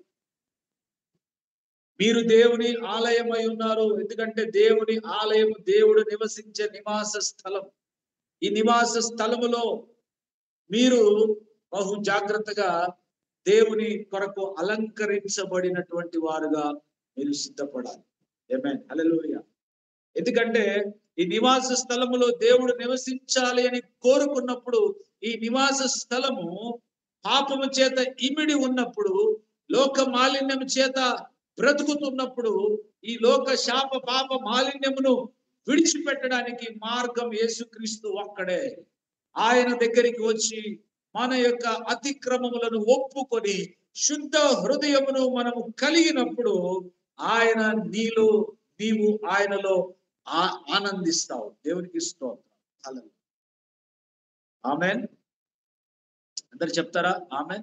మీరు దేవుని ఆలయమై ఉన్నారు. ఎందుకంటే దేవుని ఆలయం దేవుడు నివసించే నివాస స్థలం. ఈ నివాస స్థలములో మీరు బహు జాగ్రత్తగా దేవుని కొరకు అలంకరించబడినటువంటి వారుగా మీరు సిద్ధపడాలి. ఆమేన్, హల్లెలూయా. ఎందుకంటే ఈ నివాస స్థలములో దేవుడు నివసించాలి అని కోరుకున్నప్పుడు, ఈ నివాస స్థలము పాపము చేత ఇమిడి ఉన్నప్పుడు, లోక మాలిన్యము చేత బ్రతుకుతున్నప్పుడు, ఈ లోక శాప పాప మాలిన్యమును విడిచిపెట్టడానికి మార్గం యేసుక్రీస్తు ఒక్కడే. ఆయన దగ్గరికి వచ్చి మన యొక్క అతిక్రమములను ఒప్పుకొని శుద్ధ హృదయమును మనము కలిగినప్పుడు ఆయన నీవు ఆయనలో ఆనందిస్తావు. దేవునికి స్తోత్రం. హల్లెలూయా. ఆమేన్. అందరు చెప్తారా? ఆమేన్,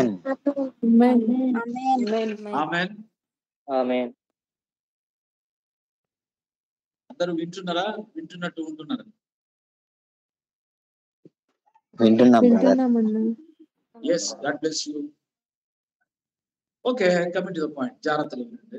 ఆమేన్, ఆమేన్. అందరూ వింటున్నారా? వింటున్నట్టు ఉంటున్నారా? వింటున్నాం brother. Yes, God bless you. Okay, coming to the point. జాగ్రత్తగా ఉండండి.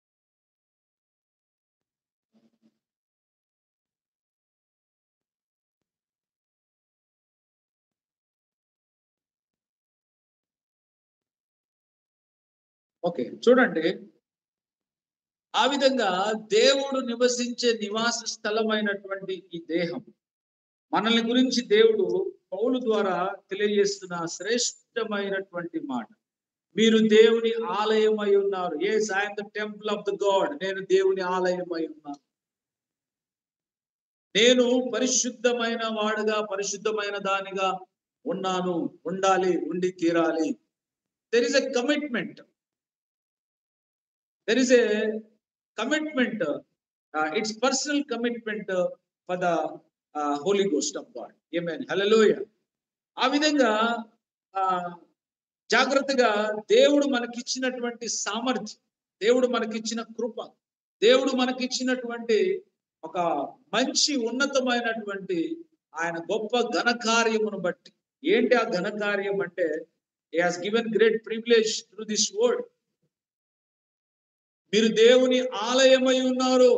ఓకే, చూడండి. ఆ విధంగా దేవుడు నివసించే నివాస స్థలమైనటువంటి ఈ దేహం, మనల్ని గురించి దేవుడు పౌలు ద్వారా తెలియజేస్తున్న శ్రేష్టమైనటువంటి మాట. మీరు దేవుని ఆలయమై ఉన్నారు. yes, I am the temple of the God. నేను దేవుని ఆలయమై ఉన్నాను. నేను పరిశుద్ధమైన వాడుగా, పరిశుద్ధమైన దానిగా ఉన్నాను, ఉండాలి, ఉండి తీరాలి. there is a commitment. There is a commitment. It's personal commitment for the Holy Ghost of God. Amen. Hallelujah. ఆ విధంగా జాగ్రత్తగా దేవుడు మనకిచ్చినటువంటి సామర్థ్యం, దేవుడు మనకిచ్చిన కృప, దేవుడు మనకిచ్చినటువంటి ఒక మంచి ఉన్నతమైనటువంటి ఆయన గొప్ప ఘనకార్యమును బట్టి. ఏంటి ఆ ఘనకార్యం అంటే, he has given great privilege through this word. మీరు దేవుని ఆలయమై ఉన్నారు.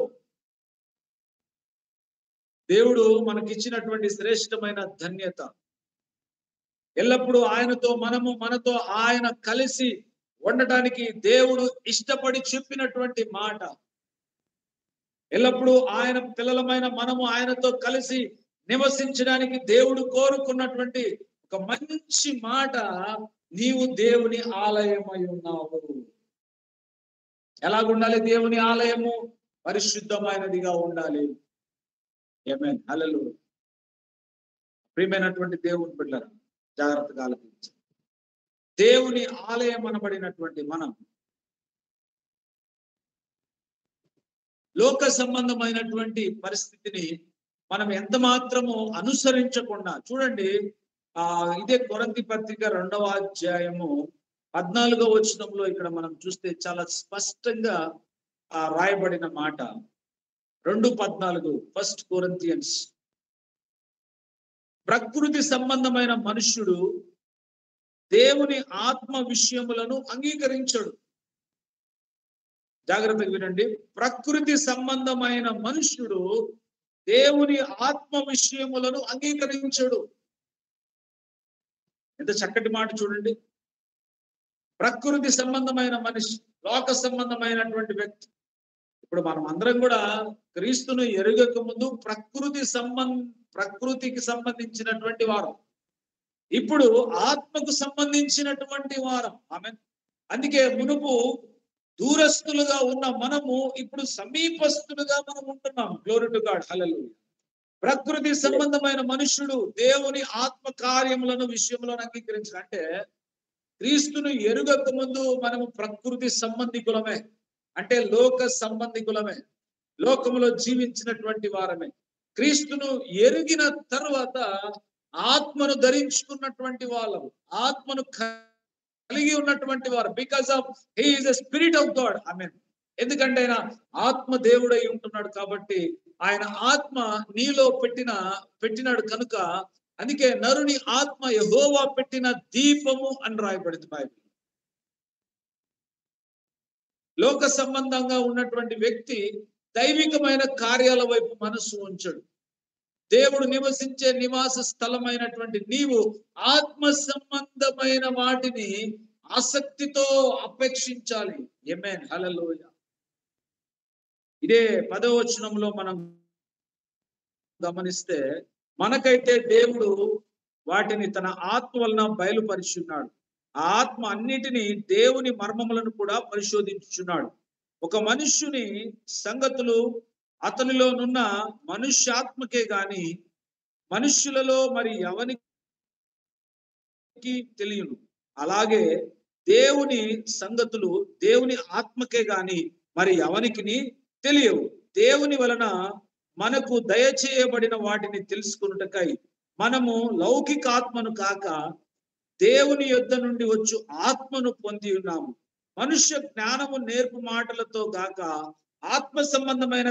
దేవుడు మనకిచ్చినటువంటి శ్రేష్టమైన ధన్యత. ఎల్లప్పుడూ ఆయనతో మనతో ఆయన కలిసి ఉండటానికి దేవుడు ఇష్టపడి చెప్పినటువంటి మాట. ఎల్లప్పుడూ ఆయన పిల్లలమైన మనము ఆయనతో కలిసి నివసించడానికి దేవుడు కోరుకున్నటువంటి ఒక మంచి మాట, నీవు దేవుని ఆలయమై ఉన్నావు. ఎలాగుండాలి దేవుని ఆలయము? పరిశుద్ధమైనదిగా ఉండాలి. ఆమేన్, హల్లెలూయా. ప్రియమైనటువంటి దేవుని బిడ్డలారా, జాగ్రత్తగా ఆలకించండి. దేవుని ఆలయం అనబడినటువంటి మనం లోక సంబంధమైనటువంటి పరిస్థితిని మనం ఎంత మాత్రము అనుసరించకుండా, చూడండి ఇదే కొరింథీ పత్రిక 2వ అధ్యాయము 14వ వచనంలో ఇక్కడ మనం చూస్తే చాలా స్పష్టంగా రాయబడిన మాట. 2:14 ఫస్ట్ కొరింథియన్స్. ప్రకృతి సంబంధమైన మనుష్యుడు దేవుని ఆత్మ విషయములను అంగీకరించడు. జాగ్రత్తగా వినండి. ప్రకృతి సంబంధమైన మనుష్యుడు దేవుని ఆత్మ విషయములను అంగీకరించడు. ఎంత చక్కటి మాట చూడండి. ప్రకృతి సంబంధమైన మనిషి, లోక సంబంధమైనటువంటి వ్యక్తి. ఇప్పుడు మనం అందరం కూడా క్రీస్తును ఎరుగక ముందు ప్రకృతికి సంబంధించినటువంటి వారం. ఇప్పుడు ఆత్మకు సంబంధించినటువంటి వారం. ఆమేన్. అందుకే మునుపు దూరస్తులుగా ఉన్న మనము ఇప్పుడు సమీపస్తులుగా మనం ఉంటున్నాం. Glory to God, hallelujah. ప్రకృతి సంబంధమైన మనుషుడు దేవుని ఆత్మ కార్యములను విషయములను అంగీకరించారు. అంటే క్రీస్తును ఎరుగక ముందు మనము ప్రకృతి సంబంధికులమే, అంటే లోక సంబంధికులమే, లోకములో జీవించినటువంటి వారమే. క్రీస్తును ఎరిగిన తరువాత ఆత్మను ధరించుకున్నటువంటి వాళ్ళము, ఆత్మను కలిగి ఉన్నటువంటి వారు. Because of he is the spirit of God. Amen. ఎందుకంటే ఆయన ఆత్మ దేవుడై ఉంటున్నాడు కాబట్టి, ఆయన ఆత్మ నీలో పెట్టినాడు కనుక, అందుకే నరుని ఆత్మ యెహోవా పెట్టిన దీపము అని రాయబడింది బైబిల్. లోక సంబంధంగా ఉన్నటువంటి వ్యక్తి దైవికమైన కార్యాల వైపు మనస్సు ఉంచడు. దేవుడు నివసించే నివాస స్థలమైనటువంటి నీవు ఆత్మ సంబంధమైన వాటిని ఆసక్తితో అపేక్షించాలి. ఆమేన్, హల్లెలూయా. ఇదే 10వ వచనంలో మనం గమనిస్తే, మనకైతే దేవుడు వాటిని తన ఆత్మ వలన బయలుపరిచున్నాడు. ఆ ఆత్మ అన్నిటినీ దేవుని మర్మములను కూడా పరిశోధించుచున్నాడు. ఒక మనుష్యుని సంగతులు అతనిలోనున్న మనుష్యాత్మకే గాని మనుష్యులలో మరి ఎవనికి తెలియను. అలాగే దేవుని సంగతులు దేవుని ఆత్మకే గాని మరి ఎవనికి తెలియవు. దేవుని వలన మనకు దయచేయబడిన వాటిని తెలుసుకొనుటకై మనము లౌకిక ఆత్మను కాక దేవుని యొద్ద నుండి వచ్చు ఆత్మను పొంది ఉన్నాము. మనుష్య జ్ఞానము నేర్పు మాటలతో గాక ఆత్మ సంబంధమైన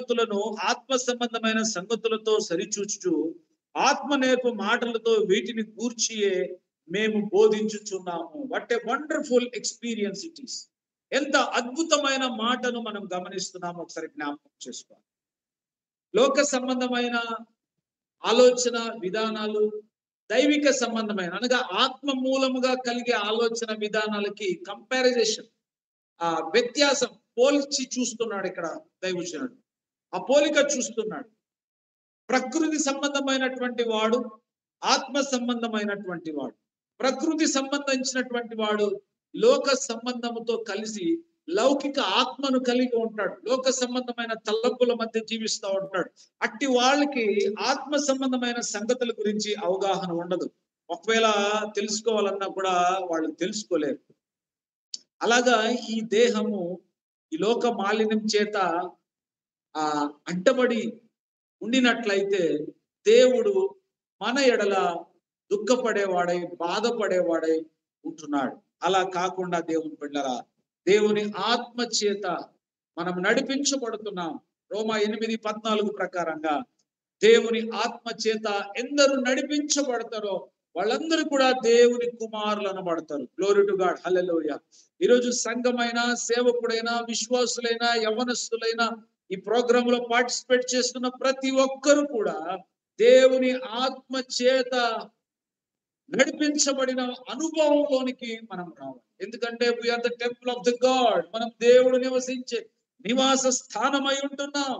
సంగతులతో సరిచూచుచు ఆత్మ నేర్పు మాటలతో వీటిని కూర్చియే మేము బోధించుచున్నాము. What a wonderful experience it is. ఎంత అద్భుతమైన మాటను మనం గమనిస్తున్నాము. ఒకసారి జ్ఞాపకం చేసుకోవాలి. లోక సంబంధమైన ఆలోచన విధానాలు, దైవిక సంబంధమైన అనగా ఆత్మ మూలముగా కలిగే ఆలోచన విధానాలకి కంపారిజేషన్, వ్యత్యాసం పోల్చి చూస్తున్నాడు ఇక్కడ దైవజనుడు. ఆ పోలిక చూస్తున్నాడు. ప్రకృతి సంబంధమైనటువంటి వాడు, ఆత్మ సంబంధమైనటువంటి వాడు. ప్రకృతి సంబంధించినటువంటి వాడు లోక సంబంధముతో కలిసి లౌకిక ఆత్మను కలిగి ఉంటాడు. లోక సంబంధమైన తలంపుల మధ్య జీవిస్తూ ఉంటాడు. అట్టి వాళ్ళకి ఆత్మ సంబంధమైన సంగతుల గురించి అవగాహన ఉండదు. ఒకవేళ తెలుసుకోవాలన్నా కూడా వాళ్ళు తెలుసుకోలేరు. అలాగా ఈ దేహము ఈ లోక మాలిన్యం చేత అడ్డబడి ఉండినట్లయితే దేవుడు మన ఎడల దుఃఖపడేవాడై బాధపడేవాడై ఉంటున్నాడు. అలా కాకుండా దేవుని బిడ్డలారా, దేవుని ఆత్మ చేత మనం నడిపించబడుతున్నాం. రోమా 8:14 ప్రకారంగా దేవుని ఆత్మ చేత ఎందరు నడిపించబడతారో వాళ్ళందరూ కూడా దేవుని కుమారులు అనబడతారు. Glory to God, hallelujah. ఈరోజు సంఘమైనా, సేవకుడైనా, విశ్వాసులైనా, యవనస్తులైనా ఈ ప్రోగ్రామ్ లో పార్టిసిపేట్ చేస్తున్న ప్రతి ఒక్కరు కూడా దేవుని ఆత్మ చేత నడిపించబడిన అనుభవంలోనికి మనం రావాలి. ఎందుకంటే we're the temple of the God. మనం దేవుడు నివసించే నివాస స్థానమై ఉంటున్నాం.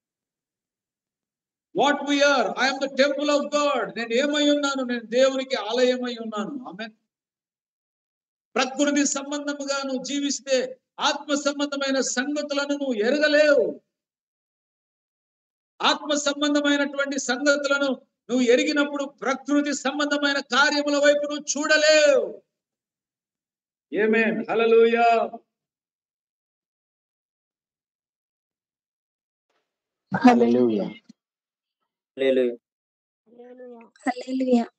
What we're, I'm the temple of God. నేను ఏమై ఉన్నాను? నేను దేవునికి ఆలయమై ఉన్నాను. ఆమెన్. ప్రకృతి సంబంధముగా నువ్వు జీవిస్తే ఆత్మ సంబంధమైన సంగతులను నువ్వు ఎరగలేవు. ఆత్మ సంబంధమైనటువంటి సంగతులను నువ్వు ఎరిగినప్పుడు ప్రకృతి సంబంధమైన కార్యముల వైపు నువ్వు చూడలేవు. Amen. Hallelujah. Hallelujah. Hallelujah. Hallelujah.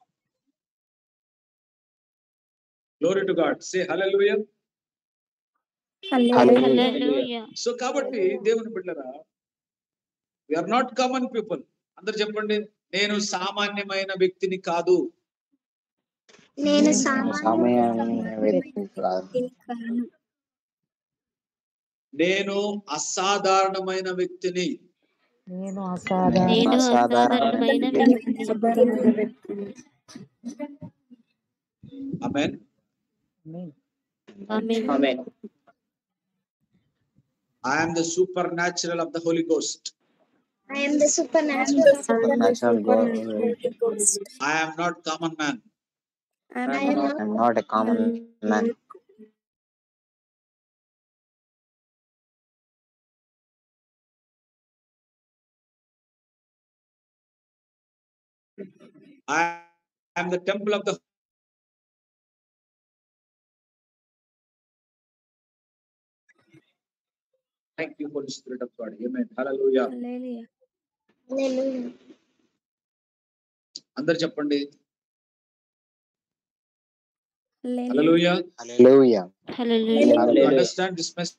Glory to God. Say hallelujah. Hallelujah. Hallelujah. So కాబట్టి దేవుని బిడ్డలారా, we are not common people. అందరు చెప్పండి, నేను సామాన్యమైన వ్యక్తిని కాదు. నేను సామాన్యమైన వ్యక్తి కాదు. నేను అసాధారణమైన వ్యక్తిని. నేను అసాధారణమైన అసాధారణమైన వ్యక్తిని. ఆమేన్. ఆమేన్. ఆమేన్. I am the supernatural of the Holy Ghost. I am the supernatural of Supernatural God. I am not common man. I am not a common man. I am the temple of the Thank you, Holy Spirit of God. Amen. Hallelujah. Hallelujah. అందరు చెప్పండి, Hallelujah. hallelujah. Hallelujah. Hallelujah. You understand this message?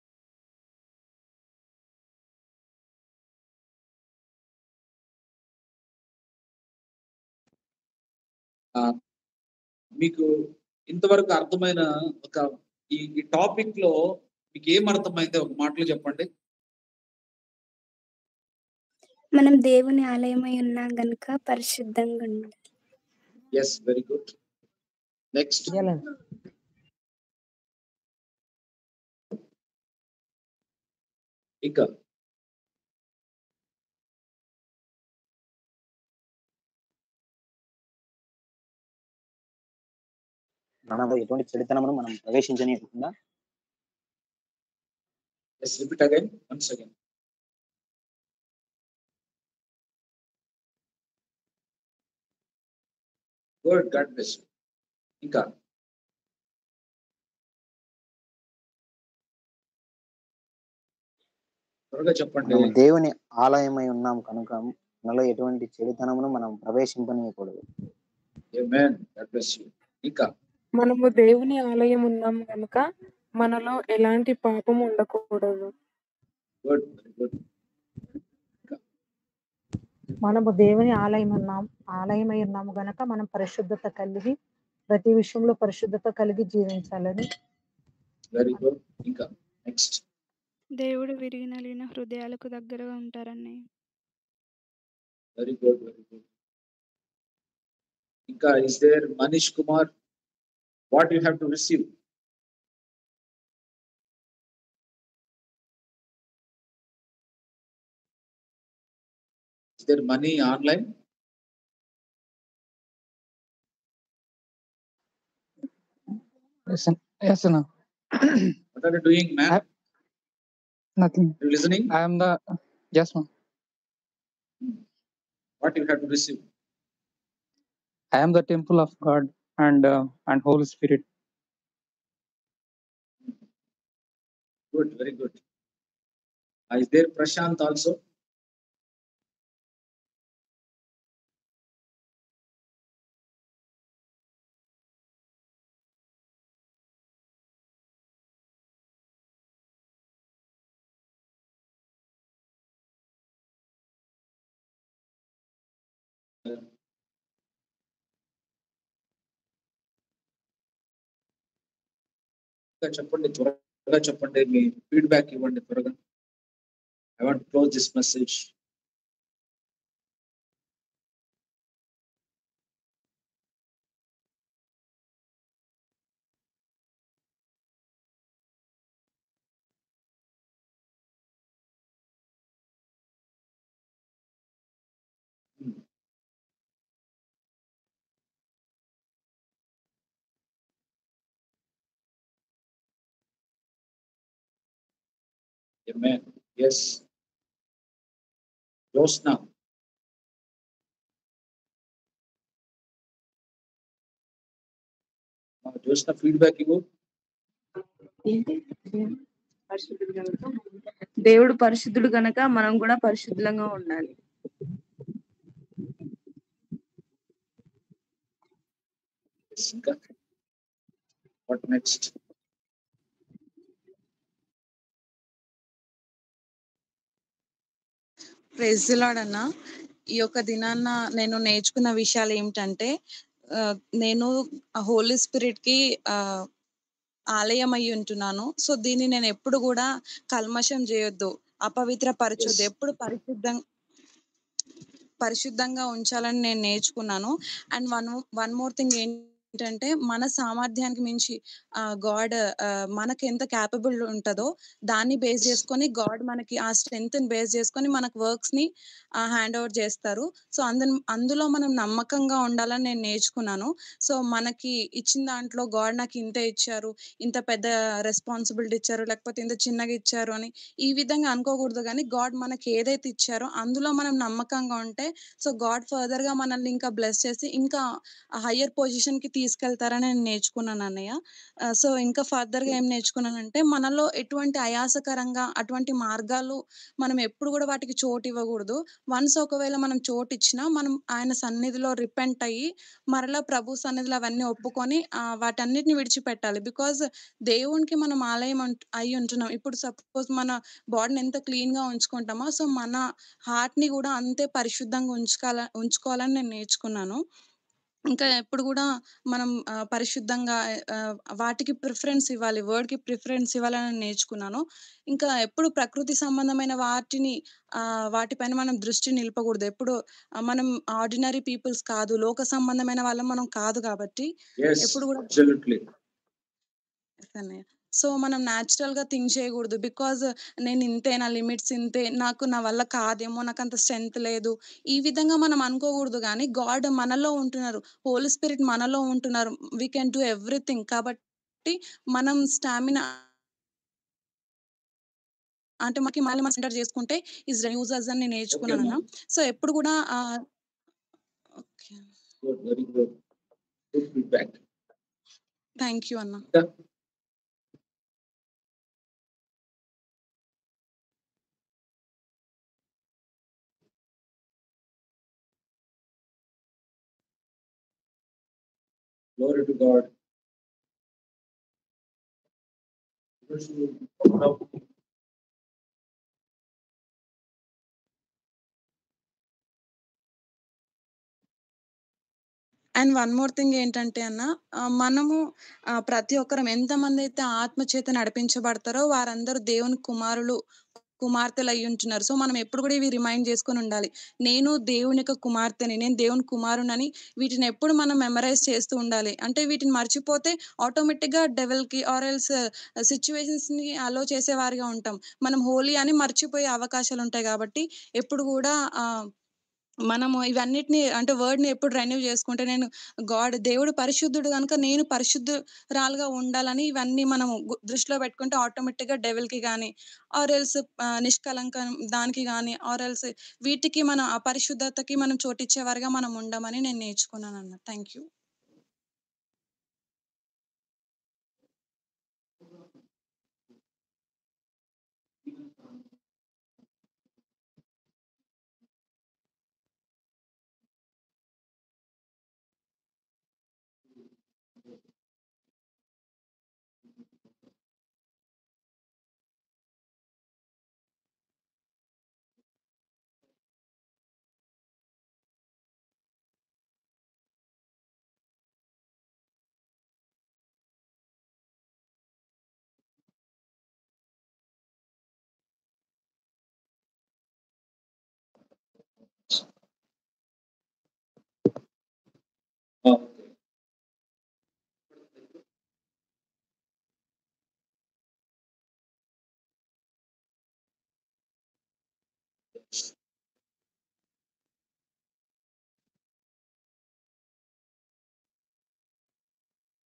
మీకు ఇంతవరకు అర్థమైన ఒక ఈ topic లో మీకు ఏం అర్థమైతే ఒక మాటలో చెప్పండి. మనం దేవుని ఆలయమై ఉన్నాం గనుక పరిశుద్ధంగా ఉండాలి. Yes, very good. నెక్స్ట్, ఇంకా మనలో ఎటువంటి చెడుతనమును మనం ప్రవేశించనీయకుండా yes, repeat again, once again. Good, God bless you. ఇంకా త్వరగా చెప్పండి. మనం దేవుని ఆలయమై ఉన్నాం కనుక మనలో ఎటువంటి చెడుతనమును మనం ప్రవేశింపనీయకూడదు. ఆమేన్. God bless you. ఇంకా మనము దేవుని ఆలయం ఉన్నాం కనుక మనలో ఎలాంటి పాపం ఉండకూడదు. Good, very good. మనము దేవుని ఆలయమై ఉన్నాము గనక మనం పరిశుద్ధత కలిగి ప్రతి విషయంలో పరిశుద్ధత కలిగి జీవించాలని. Very good. ఇంకా నెక్స్ట్, దేవుడు విరిగి నలిగిన హృదయాలకు దగ్గరగా ఉంటారని. Very good, very good. ఇంకా is there Manish Kumar, what you have to receive? Is there money online? Yes, no. What are you doing, man? Nothing. You listening? I am the yes, ma'am. What you have to receive? I am the temple of God and Holy Spirit. Good, very good. Is there Prashant also? చెప్పండి, త్వరగా చెప్పండి, మీ feedback ఇవ్వండి త్వరగా. I want to close this message. Amen. Yes. Josna. Josna, feedback ఇవ్వు. పరిశుద్ధుడు గనుక దేవుడు పరిశుద్ధుడు గనక మనం కూడా పరిశుద్ధంగా ఉండాలి. ఇంకా what next? Praise the Lord అన్న. ఈ యొక్క దినాన్న నేను నేర్చుకున్న విషయాలు ఏమిటంటే, నేను హోలీ స్పిరిట్ కి ఆలయం అయి ఉంటున్నాను. సో దీన్ని నేను ఎప్పుడు కూడా కల్మషం చేయొద్దు, అపవిత్ర పరచొద్దు, ఎప్పుడు పరిశుద్ధంగా ఉంచాలని నేను నేర్చుకున్నాను. అండ్ వన్ మోర్ థింగ్ ఏంటంటే, మన సామర్థ్యానికి మించి గాడ్ మనకి ఎంత క్యాపబుల్ ఉంటుందో దాన్ని బేస్ చేసుకొని గాడ్ మనకి ఆ స్ట్రెంగ్త్ ని బేస్ చేసుకొని మనకు వర్క్స్ ని హ్యాండ్ ఓవర్ చేస్తారు. సో అందులో మనం నమ్మకంగా ఉండాలని నేను నేర్చుకున్నాను. సో మనకి ఇచ్చిన దాంట్లో గాడ్ నాకు ఇంతే ఇచ్చారు, ఇంత పెద్ద రెస్పాన్సిబిలిటీ ఇచ్చారు, లేకపోతే ఇంత చిన్నగా ఇచ్చారు అని ఈ విధంగా అనుకోకూడదు. కానీ గాడ్ మనకి ఏదైతే ఇచ్చారో అందులో మనం నమ్మకంగా ఉంటే సో గాడ్ ఫర్దర్ గా మనల్ని ఇంకా బ్లెస్ చేసి ఇంకా హయ్యర్ పొజిషన్ కి తీసుకెళ్తారని నేను నేర్చుకున్నాను అన్నయ్య. సో ఇంకా ఫర్దర్ గా ఏం నేర్చుకున్నానంటే, మనలో ఎటువంటి అయాసకరంగా అటువంటి మార్గాలు మనం ఎప్పుడు కూడా వాటికి చోటు ఇవ్వకూడదు. వన్స్ ఒకవేళ మనం చోటు ఇచ్చినా మనం ఆయన సన్నిధిలో రిపెంట్ అయ్యి మరలా ప్రభు సన్నిధిలో అవన్నీ ఒప్పుకొని వాటన్నిటిని విడిచిపెట్టాలి. బికాజ్ దేవునికి మనం ఆలయం అయి ఉంటున్నాం. ఇప్పుడు సపోజ్ మన బాడీని ఎంత క్లీన్ గా ఉంచుకుంటామో సో మన హార్ట్ ని కూడా అంతే పరిశుద్ధంగా ఉంచుకోవాలని నేను నేర్చుకున్నాను. ఇంకా ఎప్పుడు కూడా మనం పరిశుద్ధంగా వాటికి ప్రిఫరెన్స్ ఇవ్వాలి, వర్డ్ కి ప్రిఫరెన్స్ ఇవ్వాలని నేర్చుకున్నాను. ఇంకా ఎప్పుడు ప్రకృతి సంబంధమైన వాటిపైన మనం దృష్టి నిలపకూడదు. ఎప్పుడు మనం ఆర్డినరీ పీపుల్స్ కాదు, లోక సంబంధమైన వాళ్ళం మనం కాదు కాబట్టి ఎప్పుడు కూడా సో మనం న్యాచురల్ గా థింక్ చేయకూడదు. బికాజ్ నేను ఇంతే, నా లిమిట్స్ ఇంతే, నా వల్ల కాదేమో, నాకు అంత స్ట్రెంగ్త్ లేదు, ఈ విధంగా మనం అనుకోకూడదు. కానీ గాడ్ మనలో ఉంటున్నారు, హోలీ స్పిరిట్ మనలో ఉంటున్నారు, వీ కెన్ డూ ఎవ్రీథింగ్. కాబట్టి మనం స్టామినా అంటే మనకి మనం సెంటర్ చేసుకుంటే ఈజ్ యూజర్స్ అని నేను నేర్చుకున్నాను. సో ఎప్పుడు కూడా థ్యాంక్ యూ అన్న. Glory to God. And one more thing ఏంటంటే అన్న, మనము ప్రతి ఒక్కరం ఎంతమంది అయితే ఆత్మ చేత నడిపించబడతారో వారందరూ దేవుని కుమార్తెలు అయి ఉంటున్నారు. సో మనం ఎప్పుడు కూడా ఇవి రిమైండ్ చేసుకొని ఉండాలి. నేను దేవుని యొక్క కుమార్తెని, నేను దేవుని కుమారునని వీటిని ఎప్పుడు మనం మెమరైజ్ చేస్తూ ఉండాలి. అంటే వీటిని మర్చిపోతే ఆటోమేటిక్ గా డెవిల్ కి ఆర్ ఎల్స్ సిచ్యువేషన్స్ ని అలో చేసేవారిగా ఉంటాం. మనం హోలీ అని మర్చిపోయే అవకాశాలు ఉంటాయి. కాబట్టి ఎప్పుడు కూడా మనము ఇవన్నిటిని అంటే వర్డ్ ని ఎప్పుడు రెన్యూ చేసుకుంటే, నేను దేవుడు పరిశుద్ధుడు కనుక నేను పరిశుద్ధురాలుగా ఉండాలని ఇవన్నీ మనము దృష్టిలో పెట్టుకుంటే ఆటోమేటిక్ గా డెవిల్ కి గానీ ఆర్ ఎల్స్ నిష్కలంకం దానికి గానీ ఆర్ ఎల్స్ వీటికి మనం అపరిశుద్ధతకి మనం చోటిచ్చేవారుగా మనం ఉండమని నేను నేర్చుకున్నాను అన్న. Thank you.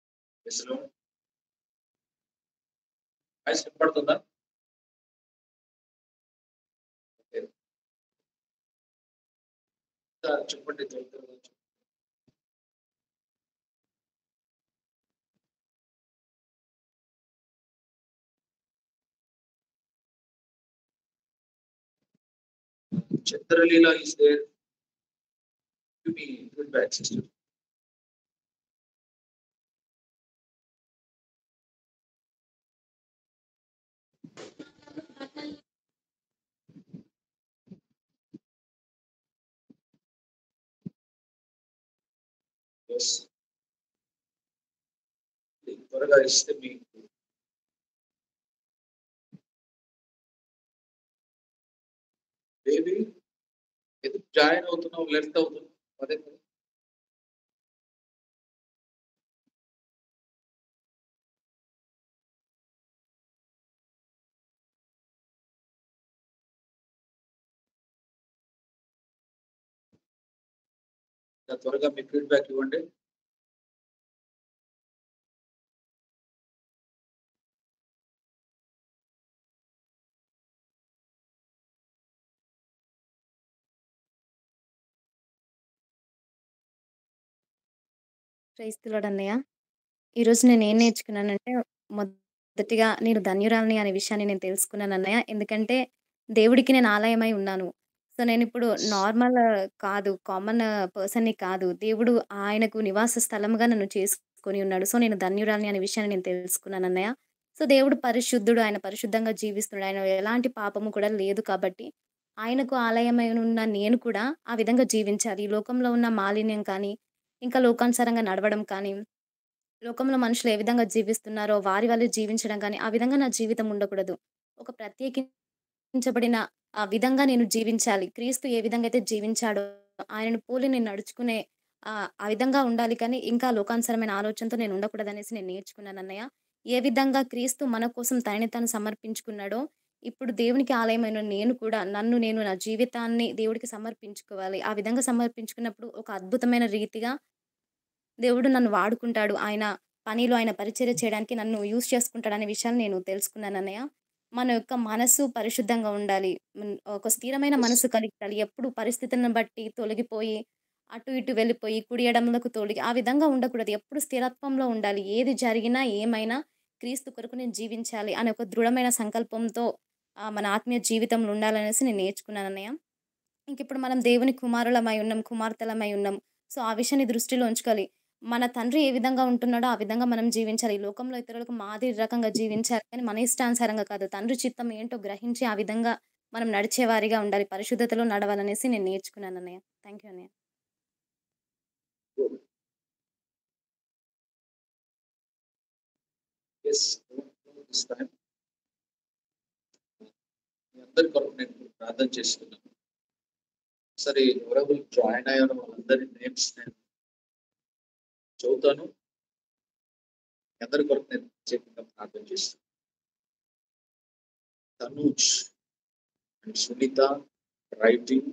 వాయిస్ వినపడుతుందా? ఒకసారి చెప్పండి. Chandraleela is there. Give me feedback, sister. Yes. త్వరగా ఇస్తే మీకు బేబీ ఎందుకు జాయిన్ అవుతున్నావు, లెఫ్ట్ అవుతున్నావు? అదే త్వరగా మీ ఫీడ్బ్యాక్ ఇవ్వండి. ప్రైజ్ ది లార్డ్ అన్నయ్య. ఈరోజు నేను ఏం నేర్చుకున్నానంటే, మొదటిగా నేను ధన్యురాలిని అనే విషయాన్ని నేను తెలుసుకున్నాను అన్నయ్య. ఎందుకంటే దేవుడికి నేను ఆలయమై ఉన్నాను. సో నేనిప్పుడు నార్మల్ కాదు, కామన్ పర్సన్‌ని కాదు. దేవుడు ఆయనకు నివాస స్థలముగా నన్ను చేసుకొని ఉన్నాడు. సో నేను ధన్యురాలిని అనే విషయాన్ని నేను తెలుసుకున్నాను అన్నయ్య. సో దేవుడు పరిశుద్ధుడు. ఆయన పరిశుద్ధంగా జీవిస్తున్నాడు. ఆయన ఎలాంటి పాపము కూడా లేదు కాబట్టి, ఆయనకు ఆలయమై ఉన్న నేను కూడా ఆ విధంగా జీవించాలి. ఈ లోకంలో ఉన్న మాలిన్యం కానీ, ఇంకా లోకానుసారంగా నడవడం కానీ, లోకంలో మనుషులు ఏ విధంగా జీవిస్తున్నారో వారి వల్లే జీవించడం కానీ, ఆ విధంగా నా జీవితం ఉండకూడదు. ఒక ప్రత్యేకించబడిన విధంగా నేను జీవించాలి. క్రీస్తు ఏ విధంగా అయితే జీవించాడో ఆయనను పోలి నేను నడుచుకునే ఆ విధంగా ఉండాలి కానీ, ఇంకా లోకానుసారమైన ఆలోచనతో నేను ఉండకూడదనేసి నేను నేర్చుకున్నానన్నయ్య. ఏ విధంగా క్రీస్తు మన కోసం తనని తాను సమర్పించుకున్నాడో, ఇప్పుడు దేవునికి ఆలయమైన నేను కూడా నేను నా జీవితాన్ని దేవుడికి సమర్పించుకోవాలి. ఆ విధంగా సమర్పించుకున్నప్పుడు ఒక అద్భుతమైన రీతిగా దేవుడు నన్ను వాడుకుంటాడు. ఆయన పనిలో ఆయన పరిచర్య చేయడానికి నన్ను యూజ్ చేసుకుంటాడనే విషయాన్ని నేను తెలుసుకున్నానన్నయ్య. మన యొక్క మనసు పరిశుద్ధంగా ఉండాలి. ఒక స్థిరమైన మనసు కలిగి ఉండాలి. ఎప్పుడు పరిస్థితులను బట్టి తొలగిపోయి, అటు ఇటు వెళ్ళిపోయి, కుడి ఎడమలకు తొలగి ఆ విధంగా ఉండకూడదు. ఎప్పుడు స్థిరత్వంలో ఉండాలి. ఏది జరిగినా, ఏమైనా క్రీస్తు కొరకు నేను జీవించాలి అనే ఒక దృఢమైన సంకల్పంతో మన ఆత్మీయ జీవితంలో ఉండాలనేసి నేను నేర్చుకున్నానన్నయ్య. ఇంకిప్పుడు మనం దేవుని కుమారులమై ఉన్నాం, కుమార్తెలమై ఉన్నాం. సో ఆ విషయాన్ని దృష్టిలో ఉంచుకోవాలి. మన తండ్రి ఏ విధంగా ఉంటున్నాడో ఆ విధంగా మనం జీవించాలి. ఈ లోకంలో ఇతరులకు మాదిరి రకంగా జీవించాలి కానీ, మన ఇష్టానుసారంగా కాదు. తండ్రి చిత్తం ఏంటో గ్రహించి ఆ విధంగా మనం నడిచేవారిగా ఉండాలి. పరిశుద్ధతలో నడవాలనేసి నేను నేర్చుకున్నానన్నయ్య. థ్యాంక్ యూ అన్నయ్య. Yes, this time. మీ అందరి కొరకు నేను ప్రార్థన చేస్తున్నాను. సరే, ఎవరెవరు జాయిన్ అయ్యారో వాళ్ళందరి నేమ్స్ నేను చదువుతాను. మీ అందరి కొరకు నేను ప్రత్యేకంగా ప్రార్థన చేస్తాను. తనూజ్ అండ్ సునీత రైటింగ్,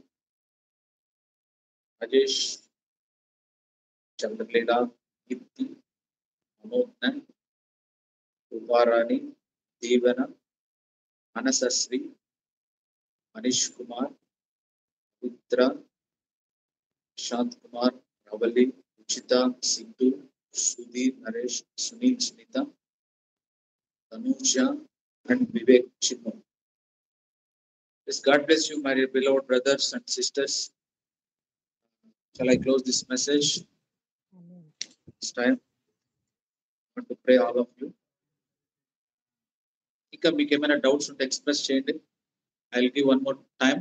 Rajesh, Chandraleela, Keerthi, Manognya, Uparani, Deevena, Manasasri, Manish Kumar, Pavithra, Shanth Kumar, Ravali, Uchitha, Siddhu, Sudheer, Naresh, Sunil, Sunitha, Tanuja and Vivek Chinnu. Yes, God bless you, my beloved brothers and sisters. Shall I close this message? This time, I want to pray all of you. ఇంకా మీకు ఏమైనా డౌట్స్ ఉంటే ఎక్స్ప్రెస్ చేయండి. I will give one more time.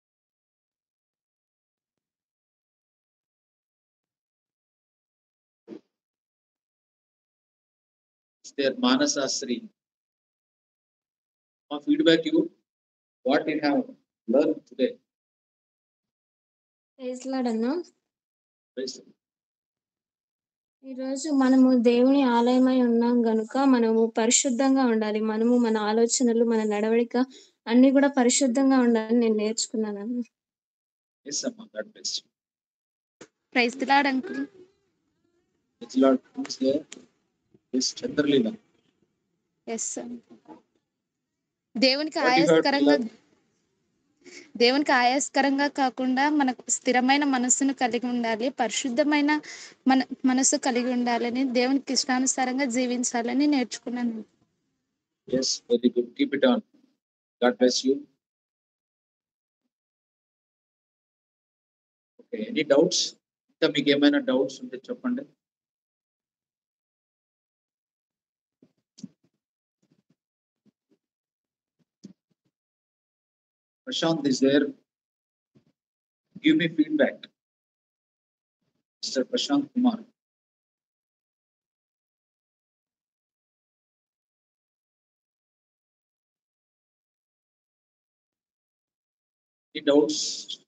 Manasasri, మా feedback you what you have learn today. Praise Lord అన్న. ఈరోజు మనము దేవుని ఆలయమై ఉన్నాం గనుక మనము పరిశుద్ధంగా ఉండాలి. మనము మన ఆలోచనలు, మన నడవడిక అన్ని కూడా పరిశుద్ధంగా ఉండాలని నేను నేర్చుకున్నాను అన్న. Yes, Amma, God bless you. Praise the Lord uncle. Praise the Lord. Who's there? Yes, Chandralila. Yes దేవునికి What you heard, ఆయాస్కరంగా beloved? దేవునికి ఆయాస్కరంగా కాకుండా మనకు స్థిరమైన మనస్సును కలిగి ఉండాలి, పరిశుద్ధమైన మనస్సు కలిగి ఉండాలని, దేవునికి ఇష్టానుసారంగా జీవించాలని నేర్చుకున్నాను. Yes, very good. Keep it on. God bless you. Okay, any doubts? ఇంకా మీకు ఏమైనా డౌట్స్ ఉంటే చెప్పండి. Prashant is there. Give me feedback. Mr. Prashant Kumar. Any doubts?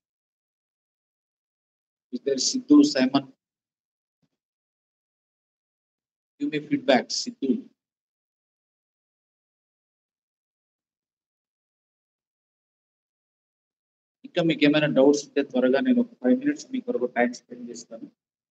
Is there Sidhu Simon? Give me feedback, Sidhu. ఇంకా మీకు ఏమైనా doubts ఉంటే త్వరగా నేను ఒక 5 minutes మీ కొరకు టైం స్పెండ్ చేస్తాను.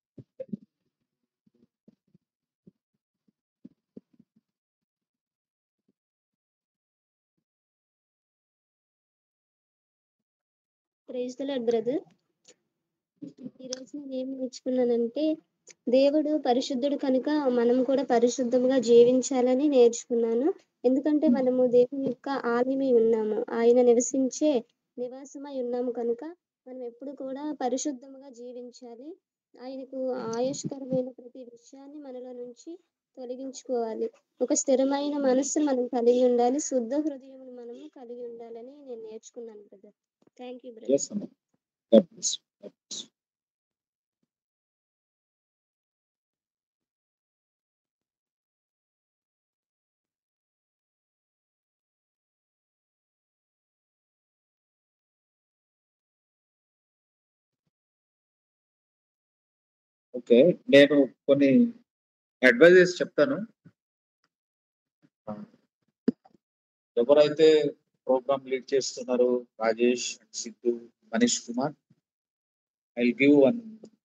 Praise the Lord brother. ఈరోజు నేను ఏం నేర్చుకున్నానంటే దేవుడు పరిశుద్ధుడు కనుక మనం కూడా పరిశుద్ధంగా జీవించాలని నేర్చుకున్నాను. ఎందుకంటే మనము దేవుని యొక్క ఆలయమై ఉన్నాము, ఆయన నివసించే నివాసమై ఉన్నాము కనుక మనం ఎప్పుడు కూడా పరిశుద్ధంగా జీవించాలి. ఆయనకు ఆయుష్కరమైన ప్రతి విషయాన్ని మనలో నుంచి తొలగించుకోవాలి. ఒక స్థిరమైన మనస్సును మనం కలిగి ఉండాలి, శుద్ధ హృదయం మనము కలిగి ఉండాలని నేను నేర్చుకున్నాను brother. Thank you brother. Yes, Amma. God bless you. God bless you. Okay, నేను కొన్ని అడ్వైజెస్ చెప్తాను. ఎవరైతే ప్రోగ్రామ్ లీడ్ చేస్తున్నారో Rajesh, Siddhu, Manish Kumar, I give one